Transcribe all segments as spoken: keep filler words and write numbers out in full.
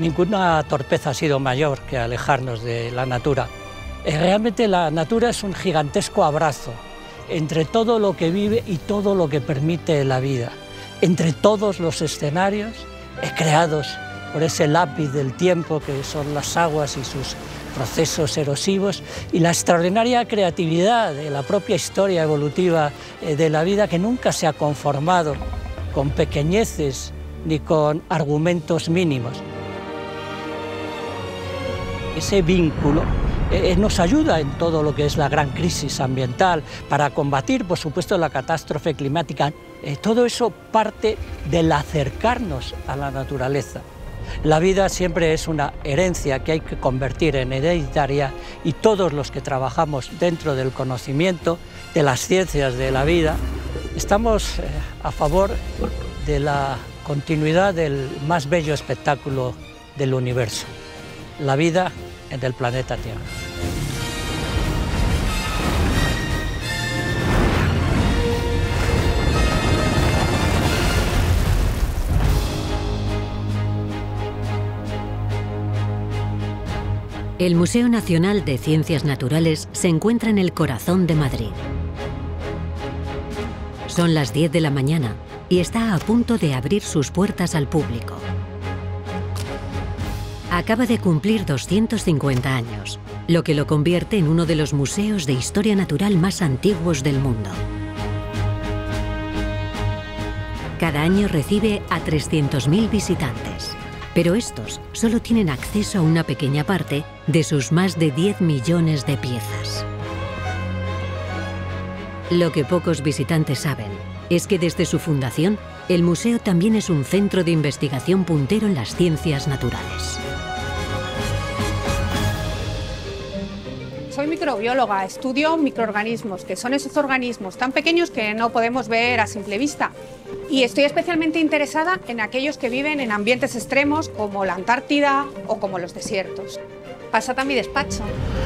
ninguna torpeza ha sido mayor que alejarnos de la natura. Realmente la natura es un gigantesco abrazo entre todo lo que vive y todo lo que permite la vida, entre todos los escenarios creados por ese lápiz del tiempo que son las aguas y sus procesos erosivos, y la extraordinaria creatividad de la propia historia evolutiva de la vida, que nunca se ha conformado con pequeñeces ni con argumentos mínimos. Ese vínculo eh, nos ayuda en todo lo que es la gran crisis ambiental, para combatir, por supuesto, la catástrofe climática. Eh, todo eso parte del acercarnos a la naturaleza. La vida siempre es una herencia que hay que convertir en hereditaria, y todos los que trabajamos dentro del conocimiento, de las ciencias de la vida, estamos eh, a favor de la continuidad del más bello espectáculo del universo, la vida en el planeta Tierra. El Museo Nacional de Ciencias Naturales se encuentra en el corazón de Madrid. Son las diez de la mañana y está a punto de abrir sus puertas al público. Acaba de cumplir doscientos cincuenta años, lo que lo convierte en uno de los museos de historia natural más antiguos del mundo. Cada año recibe a trescientos mil visitantes, pero estos solo tienen acceso a una pequeña parte de sus más de diez millones de piezas. Lo que pocos visitantes saben es que desde su fundación, el museo también es un centro de investigación puntero en las ciencias naturales. Soy microbióloga, estudio microorganismos, que son esos organismos tan pequeños que no podemos ver a simple vista. Y estoy especialmente interesada en aquellos que viven en ambientes extremos como la Antártida o como los desiertos. Pasad a mi despacho.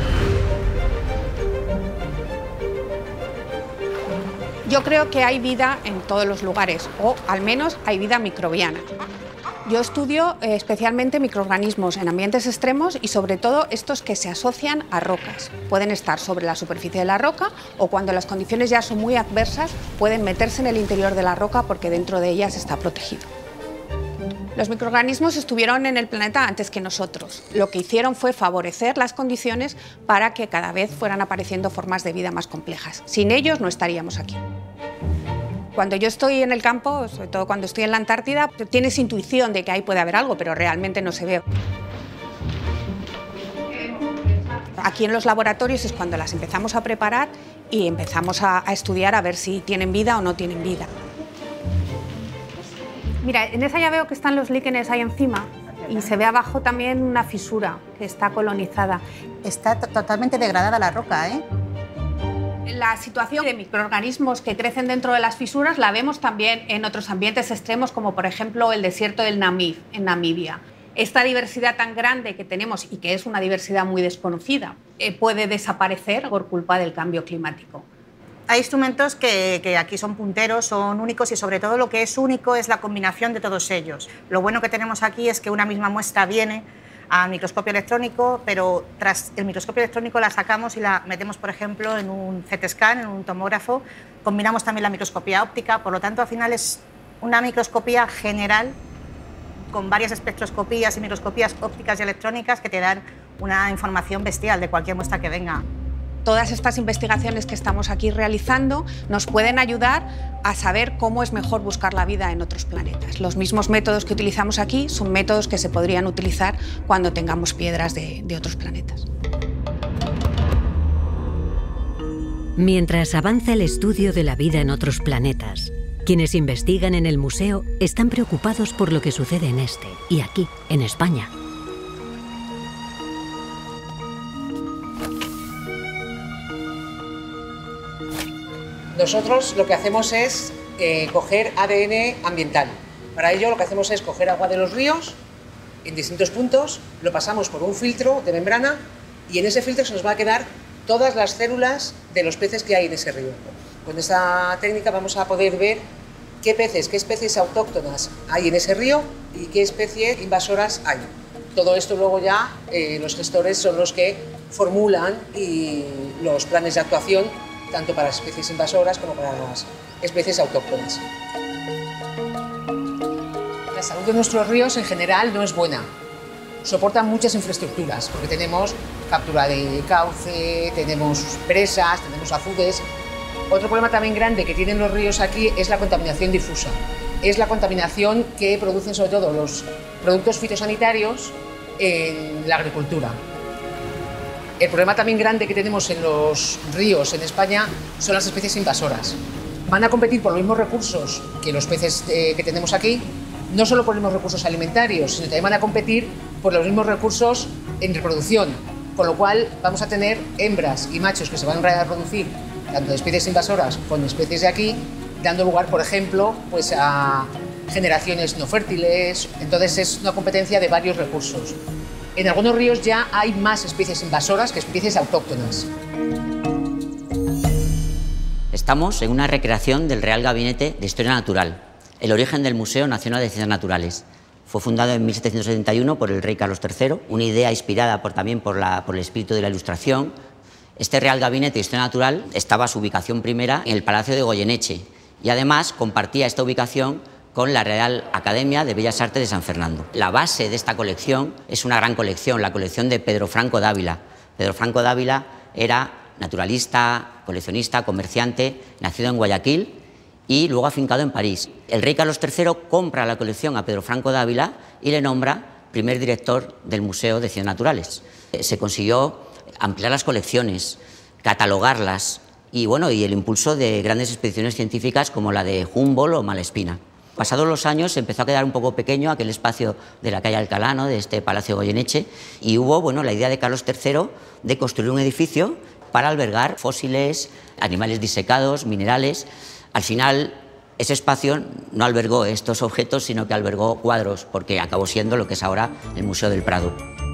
Yo creo que hay vida en todos los lugares, o al menos hay vida microbiana. Yo estudio eh, especialmente microorganismos en ambientes extremos, y sobre todo estos que se asocian a rocas. Pueden estar sobre la superficie de la roca, o cuando las condiciones ya son muy adversas pueden meterse en el interior de la roca porque dentro de ellas está protegido. Los microorganismos estuvieron en el planeta antes que nosotros. Lo que hicieron fue favorecer las condiciones para que cada vez fueran apareciendo formas de vida más complejas. Sin ellos no estaríamos aquí. Cuando yo estoy en el campo, sobre todo cuando estoy en la Antártida, tienes intuición de que ahí puede haber algo, pero realmente no se ve. Aquí en los laboratorios es cuando las empezamos a preparar y empezamos a, a estudiar a ver si tienen vida o no tienen vida. Mira, en esa ya veo que están los líquenes ahí encima, y se ve abajo también una fisura que está colonizada. Está totalmente degradada la roca, ¿eh? La situación de microorganismos que crecen dentro de las fisuras la vemos también en otros ambientes extremos, como por ejemplo el desierto del Namib, en Namibia. Esta diversidad tan grande que tenemos, y que es una diversidad muy desconocida, eh, puede desaparecer por culpa del cambio climático. Hay instrumentos que, que aquí son punteros, son únicos, y sobre todo lo que es único es la combinación de todos ellos. Lo bueno que tenemos aquí es que una misma muestra viene al microscopio electrónico, pero tras el microscopio electrónico la sacamos y la metemos, por ejemplo, en un C T scan, en un tomógrafo. Combinamos también la microscopía óptica, por lo tanto, al final es una microscopía general con varias espectroscopías y microscopías ópticas y electrónicas que te dan una información bestial de cualquier muestra que venga. Todas estas investigaciones que estamos aquí realizando nos pueden ayudar a saber cómo es mejor buscar la vida en otros planetas. Los mismos métodos que utilizamos aquí son métodos que se podrían utilizar cuando tengamos piedras de, de otros planetas. Mientras avanza el estudio de la vida en otros planetas, quienes investigan en el museo están preocupados por lo que sucede en este y aquí, en España. Nosotros lo que hacemos es eh, coger A D N ambiental. Para ello lo que hacemos es coger agua de los ríos en distintos puntos, lo pasamos por un filtro de membrana, y en ese filtro se nos va a quedar todas las células de los peces que hay en ese río. Con esta técnica vamos a poder ver qué peces, qué especies autóctonas hay en ese río y qué especies invasoras hay. Todo esto luego ya eh, los gestores son los que formulan y los planes de actuación tanto para las especies invasoras como para las especies autóctonas. La salud de nuestros ríos en general no es buena. Soportan muchas infraestructuras porque tenemos captura de cauce, tenemos presas, tenemos azudes. Otro problema también grande que tienen los ríos aquí es la contaminación difusa. Es la contaminación que producen sobre todo los productos fitosanitarios en la agricultura. El problema también grande que tenemos en los ríos en España son las especies invasoras. Van a competir por los mismos recursos que los peces eh, que tenemos aquí, no solo por los mismos recursos alimentarios, sino también van a competir por los mismos recursos en reproducción, con lo cual vamos a tener hembras y machos que se van a reproducir tanto de especies invasoras como de especies de aquí, dando lugar, por ejemplo, pues a generaciones no fértiles. Entonces es una competencia de varios recursos. En algunos ríos ya hay más especies invasoras que especies autóctonas. Estamos en una recreación del Real Gabinete de Historia Natural, el origen del Museo Nacional de Ciencias Naturales. Fue fundado en mil setecientos setenta y uno por el rey Carlos tercero, una idea inspirada por, también por, la, por el espíritu de la Ilustración. Este Real Gabinete de Historia Natural estaba a su ubicación primera en el Palacio de Goyeneche y además compartía esta ubicación con la Real Academia de Bellas Artes de San Fernando. La base de esta colección es una gran colección, la colección de Pedro Franco Dávila. Pedro Franco Dávila era naturalista, coleccionista, comerciante, nacido en Guayaquil y luego afincado en París. El rey Carlos tercero compra la colección a Pedro Franco Dávila y le nombra primer director del Museo de Ciencias Naturales. Se consiguió ampliar las colecciones, catalogarlas y, bueno, y el impulso de grandes expediciones científicas como la de Humboldt o Malespina. Pasados los años se empezó a quedar un poco pequeño aquel espacio de la calle Alcalá, ¿no?, de este Palacio Goyeneche, y hubo, bueno, la idea de Carlos tercero de construir un edificio para albergar fósiles, animales disecados, minerales. Al final, ese espacio no albergó estos objetos, sino que albergó cuadros, porque acabó siendo lo que es ahora el Museo del Prado.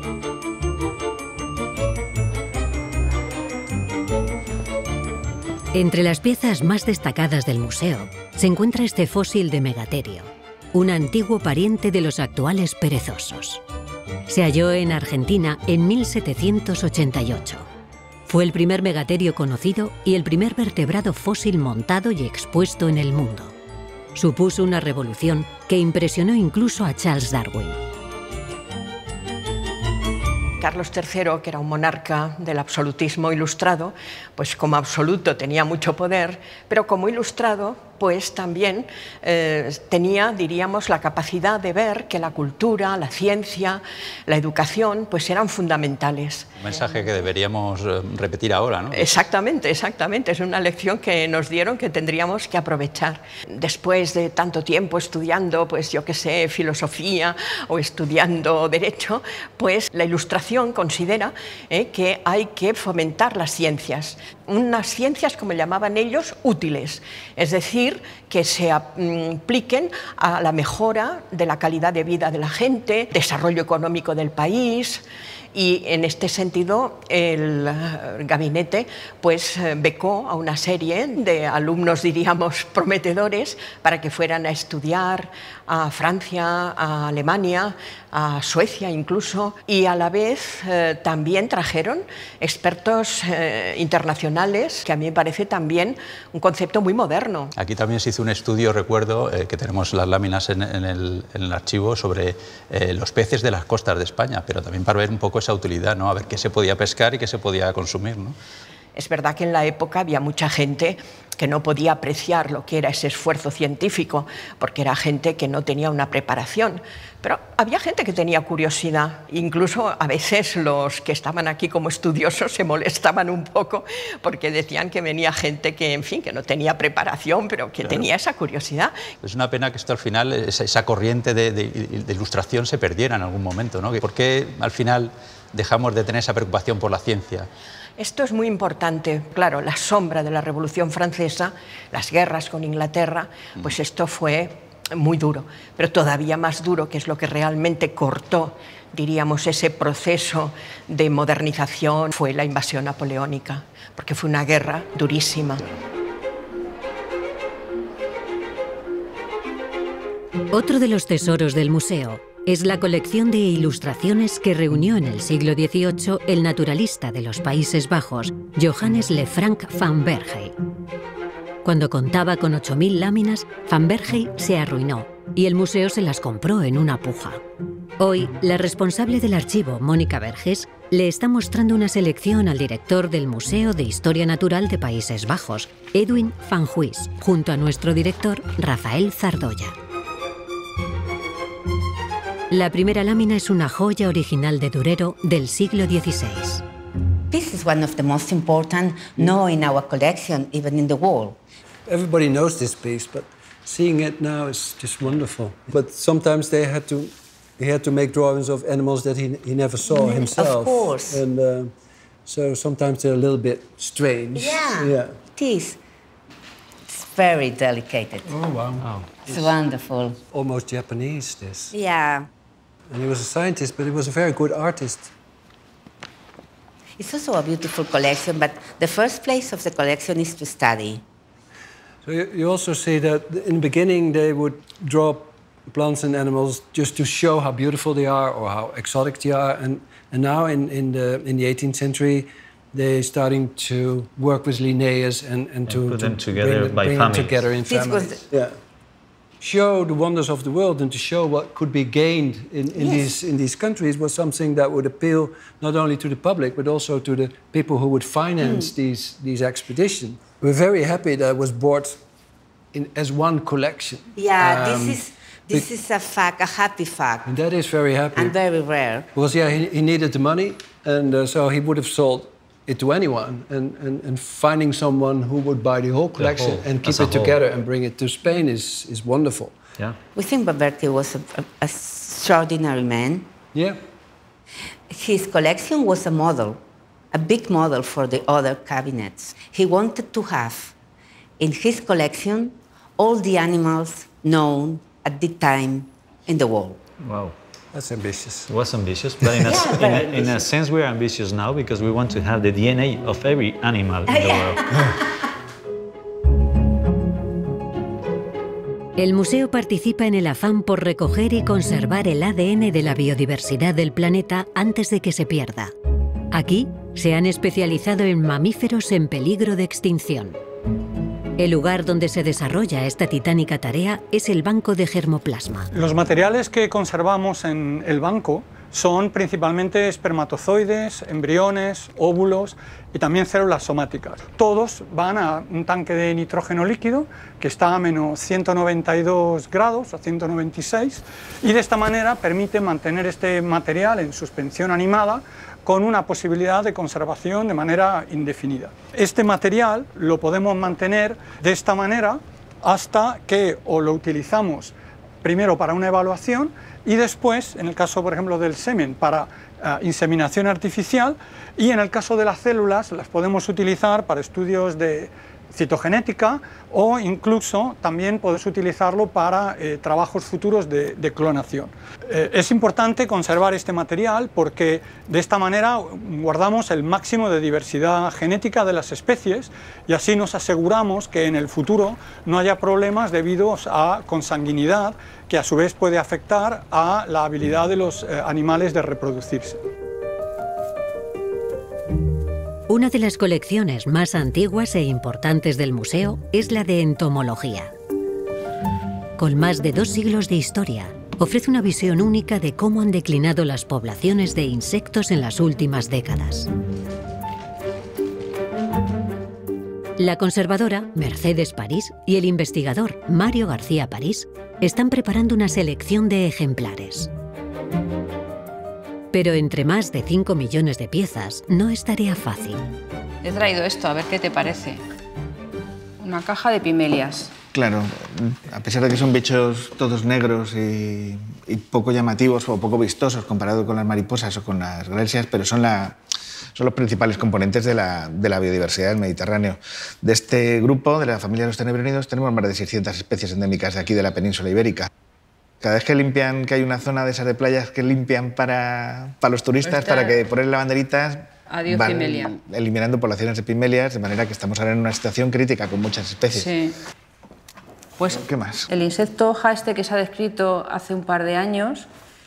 Entre las piezas más destacadas del museo se encuentra este fósil de megaterio, un antiguo pariente de los actuales perezosos. Se halló en Argentina en mil setecientos ochenta y ocho. Fue el primer megaterio conocido y el primer vertebrado fósil montado y expuesto en el mundo. Supuso una revolución que impresionó incluso a Charles Darwin. Carlos tercero, que era un monarca del absolutismo ilustrado, pues como absoluto tenía mucho poder, pero como ilustrado pues también eh, tenía, diríamos, la capacidad de ver que la cultura, la ciencia, la educación, pues eran fundamentales. Un mensaje que deberíamos repetir ahora, ¿no? Exactamente, exactamente. Es una lección que nos dieron que tendríamos que aprovechar. Después de tanto tiempo estudiando, pues yo qué sé, filosofía o estudiando derecho, pues la Ilustración considera eh, que hay que fomentar las ciencias. Unas ciencias, como llamaban ellos, útiles, es decir, que se apliquen a la mejora de la calidad de vida de la gente, desarrollo económico del país. Y en este sentido el gabinete pues becó a una serie de alumnos, diríamos, prometedores para que fueran a estudiar a Francia, a Alemania, a Suecia incluso, y a la vez eh, también trajeron expertos eh, internacionales, que a mí me parece también un concepto muy moderno. Aquí también se hizo un estudio, recuerdo, eh, que tenemos las láminas en, en, el, en el archivo, sobre eh, los peces de las costas de España, pero también para ver un poco esa utilidad, ¿no? A ver qué se podía pescar y qué se podía consumir, ¿no? Es verdad que en la época había mucha gente que no podía apreciar lo que era ese esfuerzo científico, porque era gente que no tenía una preparación, pero había gente que tenía curiosidad. Incluso a veces los que estaban aquí como estudiosos se molestaban un poco porque decían que venía gente que, en fin, que no tenía preparación, pero que claro, tenía esa curiosidad. Es una pena que esto al final, esa, esa corriente de, de, de ilustración se perdiera en algún momento, ¿no? ¿Por qué al final dejamos de tener esa preocupación por la ciencia? Esto es muy importante. Claro, la sombra de la Revolución Francesa, las guerras con Inglaterra, pues esto fue muy duro, pero todavía más duro, que es lo que realmente cortó, diríamos, ese proceso de modernización, fue la invasión napoleónica, porque fue una guerra durísima. Otro de los tesoros del museo es la colección de ilustraciones que reunió en el siglo dieciocho el naturalista de los Países Bajos, Johannes Le Franck van Berghe. Cuando contaba con ocho mil láminas, Van Berghe se arruinó y el museo se las compró en una puja. Hoy, la responsable del archivo, Mónica Verges, le está mostrando una selección al director del Museo de Historia Natural de Países Bajos, Edwin van Huys, junto a nuestro director, Rafael Zardoya. La primera lámina es una joya original de Durero del siglo dieciséis. This is one of the most important now in our collection, even in the world. Everybody knows this piece, but seeing it now is just wonderful. But sometimes they had to, he had to make drawings of animals that he, he never saw himself. Of course. And uh, so sometimes they're a little bit strange. Yeah, yeah. It is. It's very delicate. Oh, wow. wow. It's, it's wonderful. Almost Japanese, this. Yeah. And he was a scientist, but he was a very good artist. It's also a beautiful collection, but the first place of the collection is to study. So you, you also see that in the beginning they would draw plants and animals just to show how beautiful they are or how exotic they are. And, and now in, in, the, in the eighteenth century, they're starting to work with Linnaeus and, and, and to, put to them together bring, by bring them together in this families. Was yeah. Show the wonders of the world and to show what could be gained in, in, yes. these, in these countries was something that would appeal not only to the public but also to the people who would finance mm. these, these expeditions. We're very happy that it was bought in, as one collection. Yeah, um, this is this is a fact, a happy fact. And that is very happy. And very rare. Because yeah, he, he needed the money, and uh, so he would have sold it to anyone. And, and, and finding someone who would buy the whole collection the whole, and keep it whole. together and bring it to Spain is, is wonderful. Yeah. We think Baberti was a, a, a extraordinary man. Yeah. His collection was a model, a big model for the other cabinets. He wanted to have in his collection all the animals known at the time in the world. Wow. That's ambitious. It was ambitious, but in a, yeah, in, a, ambitious. in a sense we're ambitious now because we want to have the D N A of every animal in the world. El museo participa en el afán por recoger y conservar el A D N de la biodiversidad del planeta antes de que se pierda. Aquí se han especializado en mamíferos en peligro de extinción. El lugar donde se desarrolla esta titánica tarea es el banco de germoplasma. Los materiales que conservamos en el banco son principalmente espermatozoides, embriones, óvulos y también células somáticas. Todos van a un tanque de nitrógeno líquido que está a menos ciento noventa y dos grados o ciento noventa y seis y de esta manera permite mantener este material en suspensión animada con una posibilidad de conservación de manera indefinida. Este material lo podemos mantener de esta manera hasta que o lo utilizamos primero para una evaluación y después, en el caso por ejemplo del semen, para uh, inseminación artificial, y en el caso de las células las podemos utilizar para estudios de citogenética o incluso también puedes utilizarlo para eh, trabajos futuros de, de clonación. Eh, es importante conservar este material porque de esta manera guardamos el máximo de diversidad genética de las especies y así nos aseguramos que en el futuro no haya problemas debidos a consanguinidad que a su vez puede afectar a la habilidad de los eh, animales de reproducirse. Una de las colecciones más antiguas e importantes del museo es la de entomología. Con más de dos siglos de historia, ofrece una visión única de cómo han declinado las poblaciones de insectos en las últimas décadas. La conservadora, Mercedes París, y el investigador, Mario García París, están preparando una selección de ejemplares. Pero entre más de cinco millones de piezas no es tarea fácil. He traído esto, a ver qué te parece. Una caja de pimelias. Claro, a pesar de que son bichos todos negros y, y poco llamativos o poco vistosos comparado con las mariposas o con las grelsias, pero son, la, son los principales componentes de la, de la biodiversidad del Mediterráneo. De este grupo, de la familia de los tenebronidos, tenemos más de seiscientas especies endémicas de aquí, de la península ibérica. Cada vez que limpian, que hay una zona de esas de playas que limpian para, para los turistas, Esta... para que poner las banderitas, Adiós, van pimelia. eliminando poblaciones de pimelias, de manera que estamos ahora en una situación crítica con muchas especies. Sí. Pues, ¿qué más? El insecto hoja este que se ha descrito hace un par de años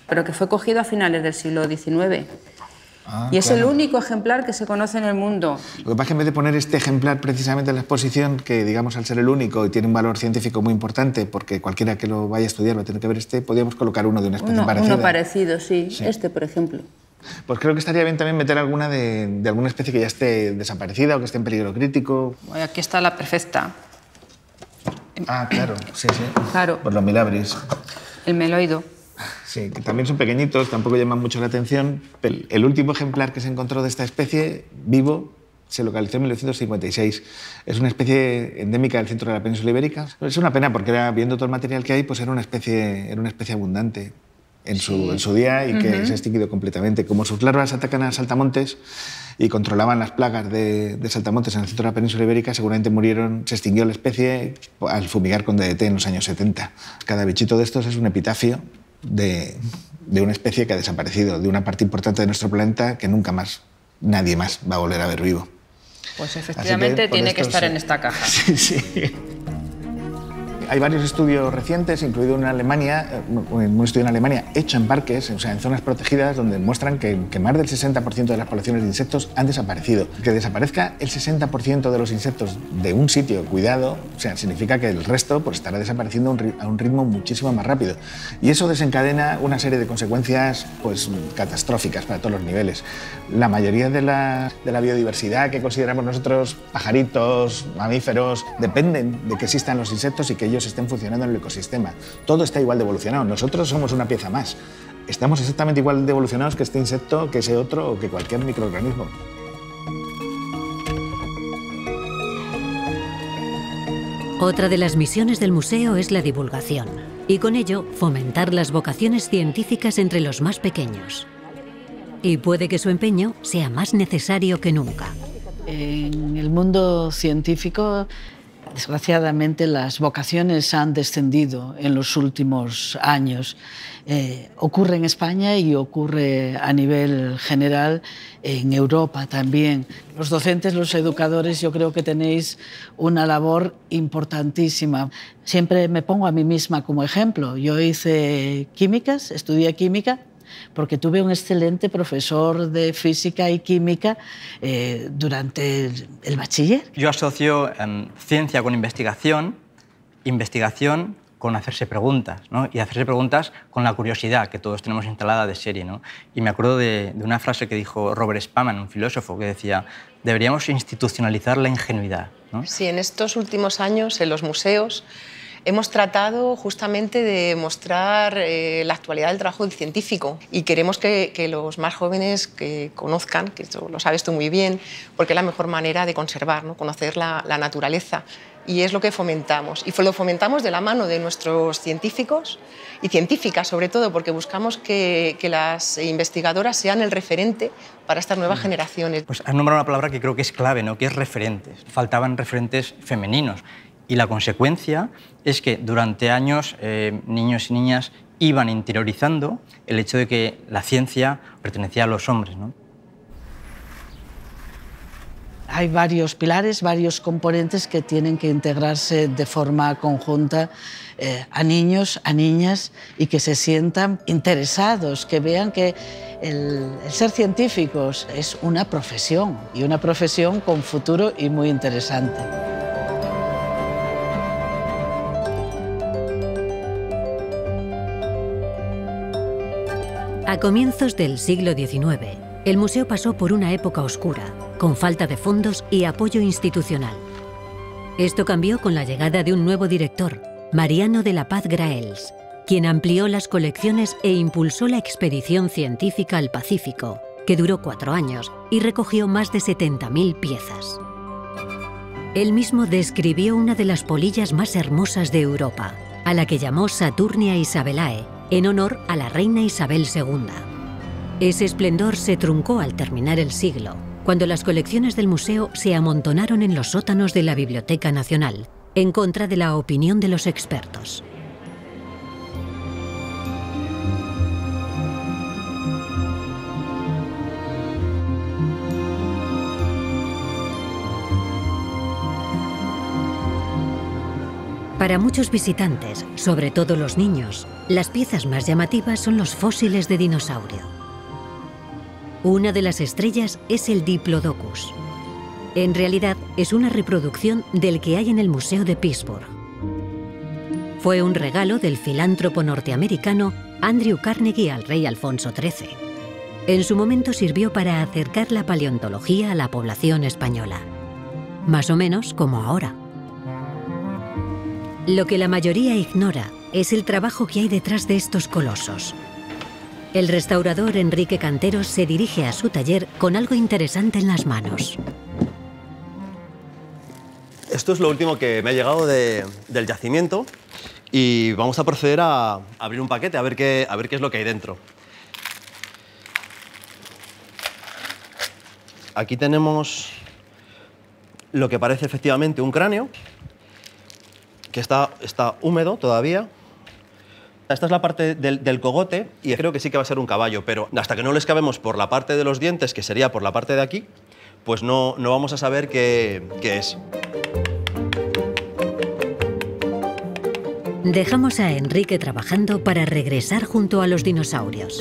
pero que fue cogido a finales del siglo diecinueve. Ah, y es claro. el único ejemplar que se conoce en el mundo. Lo que pasa es que en vez de poner este ejemplar precisamente en la exposición, que digamos al ser el único y tiene un valor científico muy importante, porque cualquiera que lo vaya a estudiar va a tener que ver este, podríamos colocar uno de una especie Uno, parecida. uno parecido, sí. Sí. Este, por ejemplo. Pues creo que estaría bien también meter alguna de, de alguna especie que ya esté desaparecida o que esté en peligro crítico. Aquí está la perfecta. Ah, claro, sí, sí. Claro. Por los milabris. El meloido. Sí, que también son pequeñitos, tampoco llaman mucho la atención. El, el último ejemplar que se encontró de esta especie, vivo, se localizó en mil novecientos cincuenta y seis. Es una especie endémica del centro de la península ibérica. Es una pena porque era, viendo todo el material que hay, pues era una especie, era una especie abundante en su, Sí. en su día y que Ujú. se ha extinguido completamente. Como sus larvas atacan a saltamontes y controlaban las plagas de, de saltamontes en el centro de la península ibérica, seguramente murieron, se extinguió la especie al fumigar con D D T en los años setenta. Cada bichito de estos es un epitafio de, de una especie que ha desaparecido, de una parte importante de nuestro planeta que nunca más, nadie más va a volver a ver vivo. Pues Así efectivamente que por tiene que esto estar sí. en esta caja. Sí, sí. Hay varios estudios recientes, incluido en Alemania, eh, un estudio en Alemania hecho en parques, o sea, en zonas protegidas, donde muestran que, que más del sesenta por ciento de las poblaciones de insectos han desaparecido. Que desaparezca el sesenta por ciento de los insectos de un sitio cuidado, o sea, significa que el resto pues, estará desapareciendo a un, ri- a un ritmo muchísimo más rápido. Y eso desencadena una serie de consecuencias pues, catastróficas para todos los niveles. La mayoría de la, de la biodiversidad que consideramos nosotros, pajaritos, mamíferos, dependen de que existan los insectos y que ellos estén funcionando en el ecosistema. Todo está igual de evolucionado. Nosotros somos una pieza más. Estamos exactamente igual de evolucionados que este insecto, que ese otro o que cualquier microorganismo. Otra de las misiones del museo es la divulgación, y con ello fomentar las vocaciones científicas entre los más pequeños. Y puede que su empeño sea más necesario que nunca. En el mundo científico, desgraciadamente, las vocaciones han descendido en los últimos años. Eh, ocurre en España y ocurre a nivel general en Europa también. Los docentes, los educadores, yo creo que tenéis una labor importantísima. Siempre me pongo a mí misma como ejemplo. Yo hice químicas, estudié química, porque tuve un excelente profesor de física y química eh, durante el, el bachiller. Yo asocio um, ciencia con investigación, investigación con hacerse preguntas, ¿no? Y hacerse preguntas con la curiosidad que todos tenemos instalada de serie, ¿no? Y me acuerdo de, de una frase que dijo Robert Spaman, un filósofo, que decía: deberíamos institucionalizar la ingenuidad, ¿no? Sí, en estos últimos años en los museos hemos tratado justamente de mostrar eh, la actualidad del trabajo del científico y queremos que, que los más jóvenes que conozcan, que esto lo sabes tú muy bien, porque es la mejor manera de conservar, ¿no? Conocer la, la naturaleza. Y es lo que fomentamos. Y lo fomentamos de la mano de nuestros científicos y científicas, sobre todo, porque buscamos que, que las investigadoras sean el referente para estas nuevas generaciones. Pues has nombrado una palabra que creo que es clave, ¿no? Que es referentes. Faltaban referentes femeninos. Y la consecuencia es que durante años eh, niños y niñas iban interiorizando el hecho de que la ciencia pertenecía a los hombres, ¿no? Hay varios pilares, varios componentes que tienen que integrarse de forma conjunta eh, a niños, a niñas, y que se sientan interesados, que vean que el, el ser científicos es una profesión, y una profesión con futuro y muy interesante. A comienzos del siglo diecinueve, el museo pasó por una época oscura, con falta de fondos y apoyo institucional. Esto cambió con la llegada de un nuevo director, Mariano de la Paz Graells, quien amplió las colecciones e impulsó la expedición científica al Pacífico, que duró cuatro años y recogió más de setenta mil piezas. Él mismo describió una de las polillas más hermosas de Europa, a la que llamó Saturnia Isabelae, en honor a la reina Isabel segunda. Ese esplendor se truncó al terminar el siglo, cuando las colecciones del museo se amontonaron en los sótanos de la Biblioteca Nacional, en contra de la opinión de los expertos. Para muchos visitantes, sobre todo los niños, las piezas más llamativas son los fósiles de dinosaurio. Una de las estrellas es el Diplodocus. En realidad, es una reproducción del que hay en el Museo de Pittsburgh. Fue un regalo del filántropo norteamericano Andrew Carnegie al rey Alfonso trece. En su momento sirvió para acercar la paleontología a la población española. Más o menos como ahora. Lo que la mayoría ignora es el trabajo que hay detrás de estos colosos. El restaurador Enrique Canteros se dirige a su taller con algo interesante en las manos. Esto es lo último que me ha llegado de, del yacimiento y vamos a proceder a abrir un paquete a ver qué, a ver qué es lo que hay dentro. Aquí tenemos lo que parece efectivamente un cráneo, que está, está húmedo todavía. Esta es la parte del, del cogote y creo que sí que va a ser un caballo, pero hasta que no lo excavemos por la parte de los dientes, que sería por la parte de aquí, pues no, no vamos a saber qué, qué es. Dejamos a Enrique trabajando para regresar junto a los dinosaurios.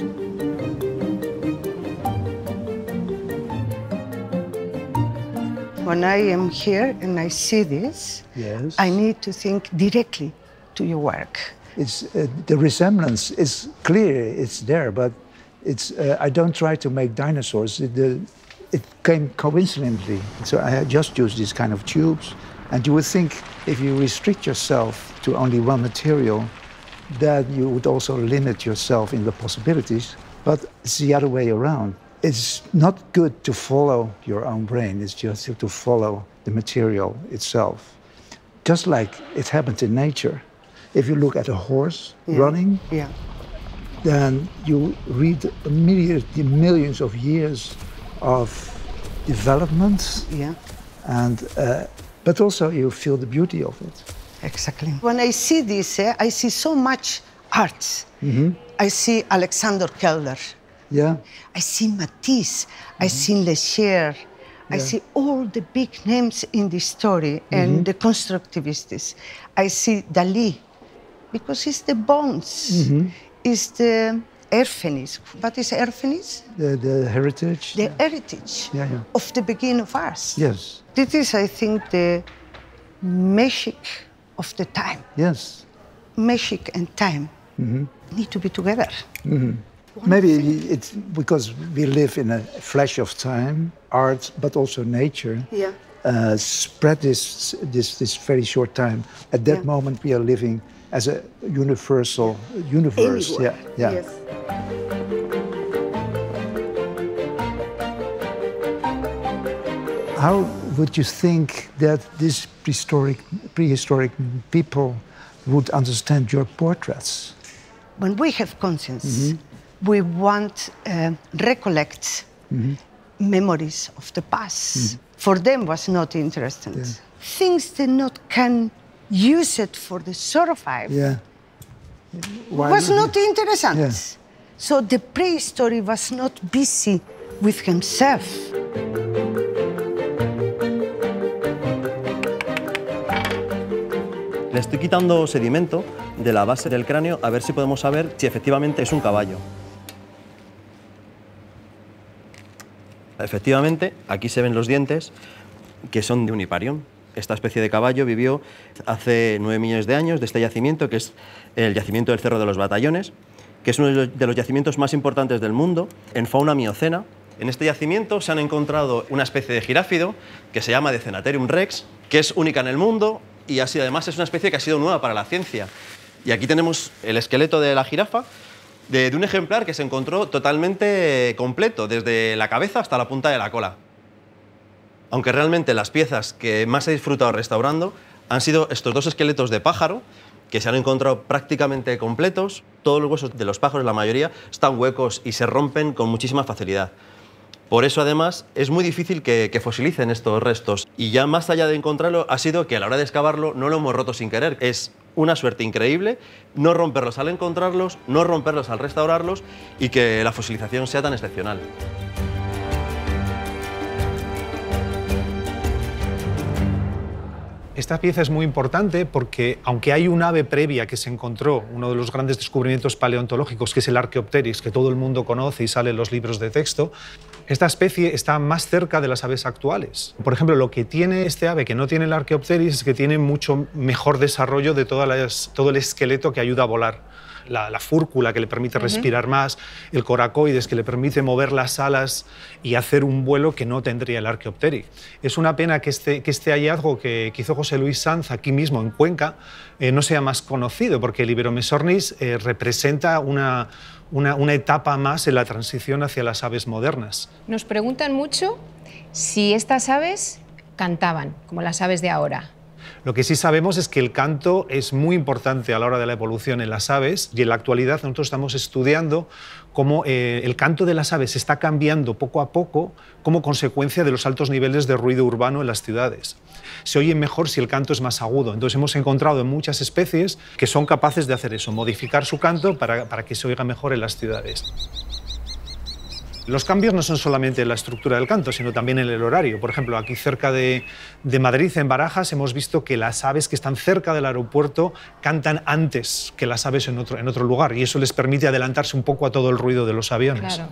When I am here and I see this, Yes. I need to think directly to your work. It's, uh, the resemblance is clear, it's there, but it's, uh, I don't try to make dinosaurs. It, the, it came coincidentally. So I just used these kind of tubes. And you would think if you restrict yourself to only one material, that you would also limit yourself in the possibilities. But it's the other way around. It's not good to follow your own brain. It's just to follow the material itself. Just like it happens in nature. If you look at a horse Yeah. running, Yeah. then you read millions, millions of years of development. Yeah. And, uh, but also you feel the beauty of it. Exactly. When I see this, eh, I see so much art. Mm-hmm. I see Alexander Keller. Yeah. I see Matisse. I see Lecher. I Yeah. see all the big names in the story and Mhm. the constructivists. I see Dali, because it's the bones. Mhm. It's the Erfenis. What is Erfenis? The, the heritage. The heritage Yeah, yeah. of the beginning of ours. Yes. This is, I think, the magic of the time. Yes. Magic and time Mm-hmm. need to be together. Mm-hmm. Maybe it's because we live in a flash of time, art, but also nature. Yeah. Uh, spread this, this, this very short time. At that Yeah. moment, we are living as a universal universe. Anywhere. Yeah, yeah. Yes. How would you think that this prehistoric, prehistoric people would understand your portraits? When we have conscience, Mhm. we want uh, recollect Mhm. memories of the past. Mhm. For them was not interesting. Yeah. Things they not can use it for the survive Yeah. Why was would not interesting. Yeah. So the prehistory was not busy with himself. Le estoy quitando sedimento de la base del cráneo a ver si podemos saber si efectivamente es un caballo. Efectivamente, aquí se ven los dientes, que son de un hiparión. Esta especie de caballo vivió hace nueve millones de años de este yacimiento, que es el yacimiento del Cerro de los Batallones, que es uno de los, de los yacimientos más importantes del mundo en fauna miocena. En este yacimiento se han encontrado una especie de giráfido que se llama Decennatherium rex, que es única en el mundo y así, además es una especie que ha sido nueva para la ciencia. Y aquí tenemos el esqueleto de la jirafa, de, de un ejemplar que se encontró totalmente completo, desde la cabeza hasta la punta de la cola. Aunque realmente las piezas que más he disfrutado restaurando han sido estos dos esqueletos de pájaro, que se han encontrado prácticamente completos. Todos los huesos de los pájaros, la mayoría, están huecos y se rompen con muchísima facilidad. Por eso, además, es muy difícil que, que fosilicen estos restos. Y ya más allá de encontrarlo, ha sido que a la hora de excavarlo no lo hemos roto sin querer. Es una suerte increíble no romperlos al encontrarlos, no romperlos al restaurarlos y que la fosilización sea tan excepcional. Esta pieza es muy importante porque, aunque hay un ave previa que se encontró, uno de los grandes descubrimientos paleontológicos, que es el Archaeopteryx, que todo el mundo conoce y sale en los libros de texto, esta especie está más cerca de las aves actuales. Por ejemplo, lo que tiene este ave que no tiene el Archaeopteryx es que tiene mucho mejor desarrollo de todas las, todo el esqueleto que ayuda a volar. La, la fúrcula, que le permite respirar uh-huh. más, el coracoides, que le permite mover las alas y hacer un vuelo que no tendría el Archaeopteryx. Es una pena que este, que este hallazgo que, que hizo José Luis Sanz aquí mismo en Cuenca eh, no sea más conocido, porque el Iberomesornis eh, representa una, una, una etapa más en la transición hacia las aves modernas. Nos preguntan mucho si estas aves cantaban, como las aves de ahora. Lo que sí sabemos es que el canto es muy importante a la hora de la evolución en las aves, y en la actualidad nosotros estamos estudiando cómo eh, el canto de las aves está cambiando poco a poco como consecuencia de los altos niveles de ruido urbano en las ciudades. Se oye mejor si el canto es más agudo. Entonces hemos encontrado en muchas especies que son capaces de hacer eso, modificar su canto para, para que se oiga mejor en las ciudades. Los cambios no son solamente en la estructura del canto, sino también en el horario. Por ejemplo, aquí cerca de, de Madrid, en Barajas, hemos visto que las aves que están cerca del aeropuerto cantan antes que las aves en otro, en otro lugar, y eso les permite adelantarse un poco a todo el ruido de los aviones. Claro.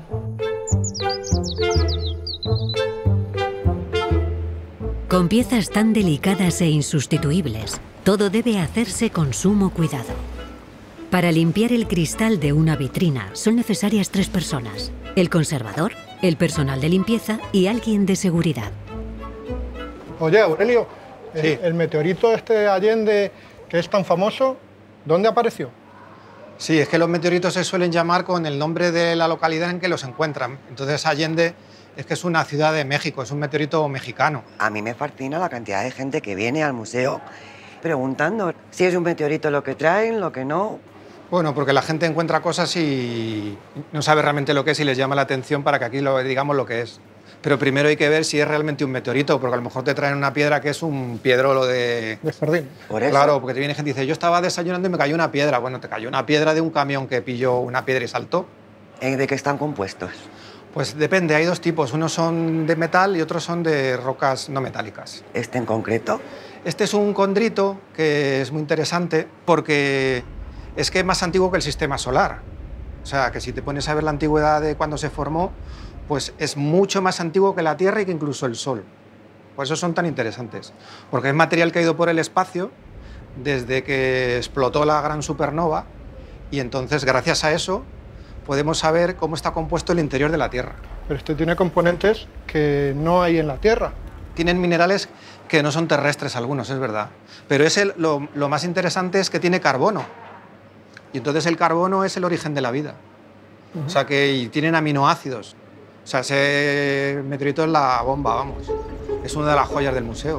Con piezas tan delicadas e insustituibles, todo debe hacerse con sumo cuidado. Para limpiar el cristal de una vitrina son necesarias tres personas: el conservador, el personal de limpieza y alguien de seguridad. Oye, Aurelio, sí. el, el meteorito este Allende, que es tan famoso, ¿dónde apareció? Sí, es que los meteoritos se suelen llamar con el nombre de la localidad en que los encuentran. Entonces Allende es que es una ciudad de México, es un meteorito mexicano. A mí me fascina la cantidad de gente que viene al museo preguntando si es un meteorito lo que traen, lo que no. Bueno, porque la gente encuentra cosas y no sabe realmente lo que es y les llama la atención para que aquí lo digamos lo que es. Pero primero hay que ver si es realmente un meteorito, porque a lo mejor te traen una piedra que es un piedrolo de... de jardín. Por eso. Claro, porque te viene gente y dice, yo estaba desayunando y me cayó una piedra. Bueno, te cayó una piedra de un camión que pilló una piedra y saltó. ¿De qué están compuestos? Pues depende, hay dos tipos. Unos son de metal y otros son de rocas no metálicas. ¿Este en concreto? Este es un condrito que es muy interesante porque es que es más antiguo que el sistema solar. O sea, que si te pones a ver la antigüedad de cuando se formó, pues es mucho más antiguo que la Tierra y que incluso el Sol. Por eso son tan interesantes. Porque es material que ha ido por el espacio desde que explotó la gran supernova, y entonces, gracias a eso, podemos saber cómo está compuesto el interior de la Tierra. Pero este tiene componentes que no hay en la Tierra. Tienen minerales que no son terrestres algunos, es verdad. Pero ese, lo, lo más interesante es que tiene carbono. Y entonces el carbono es el origen de la vida. Uh-huh. O sea, que y tienen aminoácidos. O sea, ese meteorito es la bomba, vamos. Es una de las joyas del museo.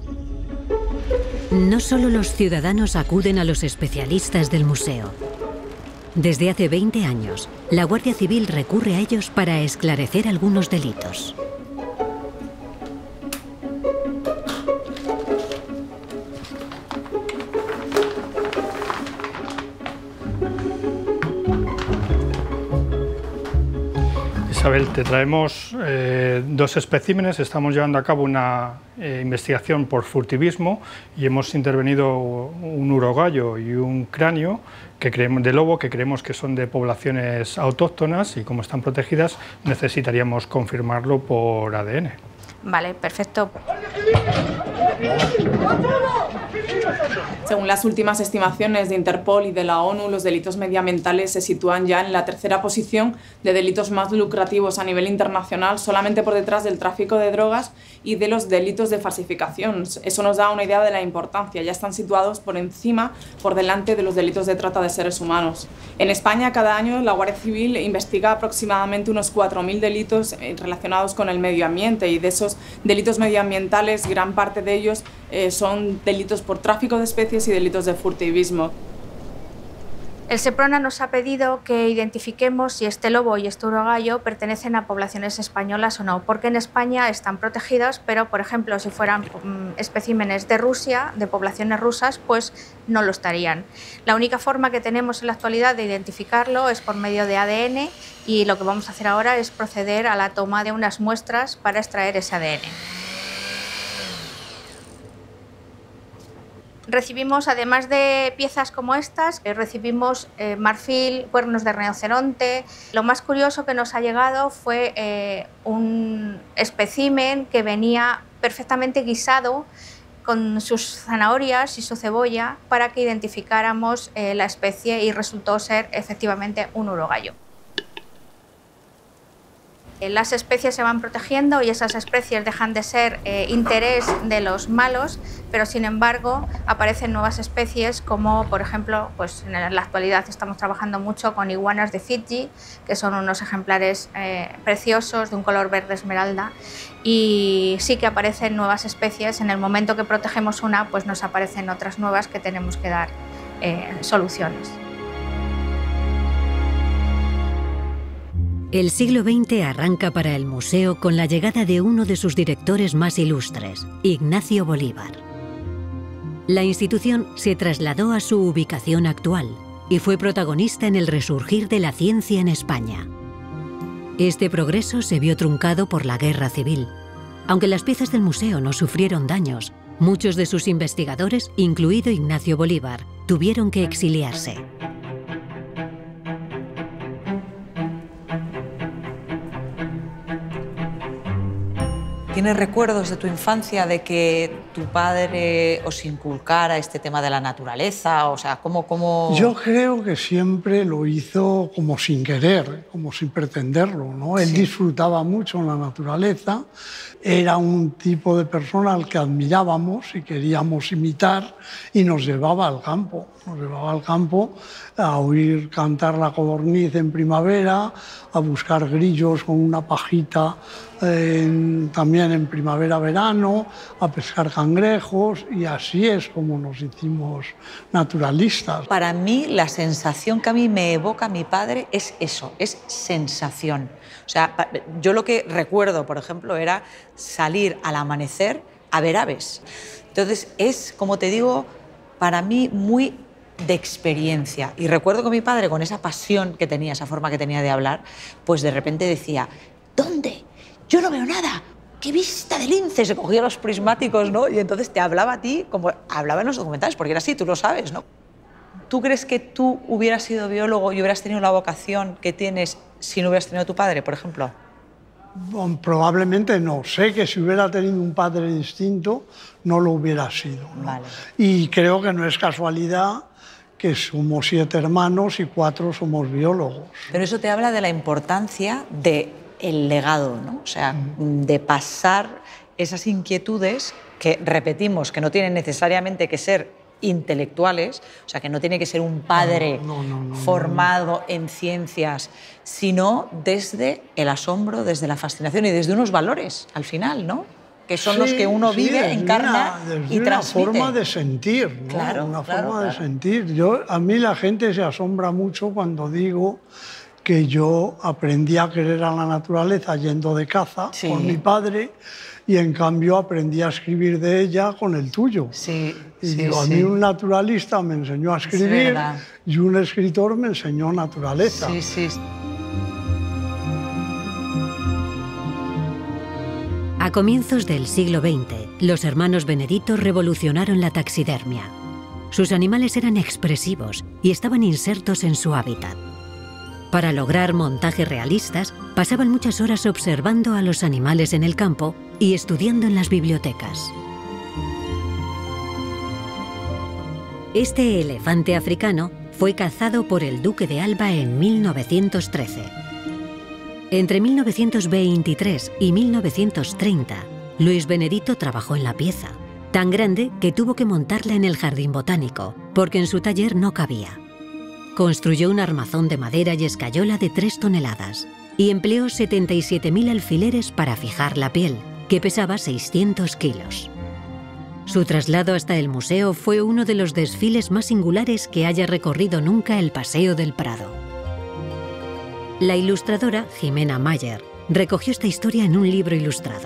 No solo los ciudadanos acuden a los especialistas del museo. Desde hace veinte años, la Guardia Civil recurre a ellos para esclarecer algunos delitos. Isabel, te traemos eh, dos especímenes. Estamos llevando a cabo una eh, investigación por furtivismo y hemos intervenido un urogallo y un cráneo que creemos, de lobo que creemos que son de poblaciones autóctonas, y como están protegidas necesitaríamos confirmarlo por A D N. Vale, perfecto. Según las últimas estimaciones de Interpol y de la ONU, los delitos medioambientales se sitúan ya en la tercera posición de delitos más lucrativos a nivel internacional, solamente por detrás del tráfico de drogas y de los delitos de falsificación. Eso nos da una idea de la importancia. Ya están situados por encima, por delante de los delitos de trata de seres humanos. En España, cada año, la Guardia Civil investiga aproximadamente unos cuatro mil delitos relacionados con el medio ambiente, y de esos delitos medioambientales, gran parte de ellos eh, son delitos por tráfico de especies y delitos de furtivismo. El Seprona nos ha pedido que identifiquemos si este lobo y este urogallo pertenecen a poblaciones españolas o no, porque en España están protegidos, pero, por ejemplo, si fueran mm, especímenes de Rusia, de poblaciones rusas, pues no lo estarían. La única forma que tenemos en la actualidad de identificarlo es por medio de A D N, y lo que vamos a hacer ahora es proceder a la toma de unas muestras para extraer ese A D N. Recibimos, además de piezas como estas, eh, recibimos eh, marfil, cuernos de rinoceronte. Lo más curioso que nos ha llegado fue eh, un espécimen que venía perfectamente guisado con sus zanahorias y su cebolla para que identificáramos eh, la especie, y resultó ser efectivamente un urogallo. Las especies se van protegiendo y esas especies dejan de ser eh, interés de los malos, pero sin embargo aparecen nuevas especies como, por ejemplo, pues en la actualidad estamos trabajando mucho con iguanas de Fiji, que son unos ejemplares eh, preciosos de un color verde esmeralda, y sí que aparecen nuevas especies. En el momento que protegemos una, pues nos aparecen otras nuevas que tenemos que dar eh, soluciones. El siglo veinte arranca para el museo con la llegada de uno de sus directores más ilustres, Ignacio Bolívar. La institución se trasladó a su ubicación actual y fue protagonista en el resurgir de la ciencia en España. Este progreso se vio truncado por la Guerra Civil. Aunque las piezas del museo no sufrieron daños, muchos de sus investigadores, incluido Ignacio Bolívar, tuvieron que exiliarse. ¿Tienes recuerdos de tu infancia de que tu padre os inculcara este tema de la naturaleza? O sea, ¿cómo, cómo... Yo creo que siempre lo hizo como sin querer, como sin pretenderlo, ¿no? Él sí. disfrutaba mucho en la naturaleza, era un tipo de persona al que admirábamos y queríamos imitar, y nos llevaba al campo. Nos llevaba al campo a oír cantar la codorniz en primavera, a buscar grillos con una pajita en, también en primavera-verano, a pescar cangrejos, y así es como nos hicimos naturalistas. Para mí, la sensación que a mí me evoca mi padre es eso, es sensación. O sea, yo lo que recuerdo, por ejemplo, era salir al amanecer a ver aves. Entonces, es, como te digo, para mí muy de experiencia. Y recuerdo que mi padre, con esa pasión que tenía, esa forma que tenía de hablar, pues de repente decía, ¿dónde? Yo no veo nada. ¡Qué vista de lince! Se cogía los prismáticos, ¿no? Y entonces te hablaba a ti como hablaba en los documentales, porque era así, tú lo sabes, ¿no? ¿Tú crees que tú hubieras sido biólogo y hubieras tenido la vocación que tienes si no hubieras tenido a tu padre, por ejemplo? Bueno, probablemente no. Sé que si hubiera tenido un padre distinto, no lo hubiera sido, ¿no? Vale. Y creo que no es casualidad que somos siete hermanos y cuatro somos biólogos. Pero eso te habla de la importancia del legado, ¿no? O sea, mm. de pasar esas inquietudes que, repetimos, que no tienen necesariamente que ser intelectuales, o sea, que no tiene que ser un padre no, no, no, no, formado no, no. en ciencias, sino desde el asombro, desde la fascinación y desde unos valores, al final, ¿no? Que son sí, los que uno sí, vive, encarna una, y transmite. Una forma de sentir, ¿no? Claro, una claro, forma claro. de sentir. Yo, a mí la gente se asombra mucho cuando digo que yo aprendí a querer a la naturaleza yendo de caza sí. con mi padre, y en cambio aprendí a escribir de ella con el tuyo. Sí, y sí, digo, a sí. mí un naturalista me enseñó a escribir y un escritor me enseñó naturaleza. Sí, sí. A comienzos del siglo veinte, los hermanos Benedito revolucionaron la taxidermia. Sus animales eran expresivos y estaban insertos en su hábitat. Para lograr montajes realistas, pasaban muchas horas observando a los animales en el campo y estudiando en las bibliotecas. Este elefante africano fue cazado por el duque de Alba en mil novecientos trece. Entre mil novecientos veintitrés y mil novecientos treinta, Luis Benedito trabajó en la pieza, tan grande que tuvo que montarla en el jardín botánico, porque en su taller no cabía. Construyó un armazón de madera y escayola de tres toneladas y empleó setenta y siete mil alfileres para fijar la piel, que pesaba seiscientos kilos. Su traslado hasta el museo fue uno de los desfiles más singulares que haya recorrido nunca el Paseo del Prado. La ilustradora Jimena Mayer recogió esta historia en un libro ilustrado.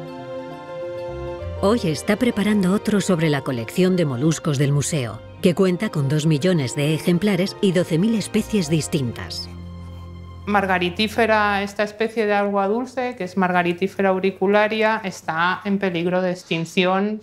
Hoy está preparando otro sobre la colección de moluscos del museo, que cuenta con dos millones de ejemplares y doce mil especies distintas. Margaritífera, esta especie de agua dulce, que es Margaritífera auricularia, está en peligro de extinción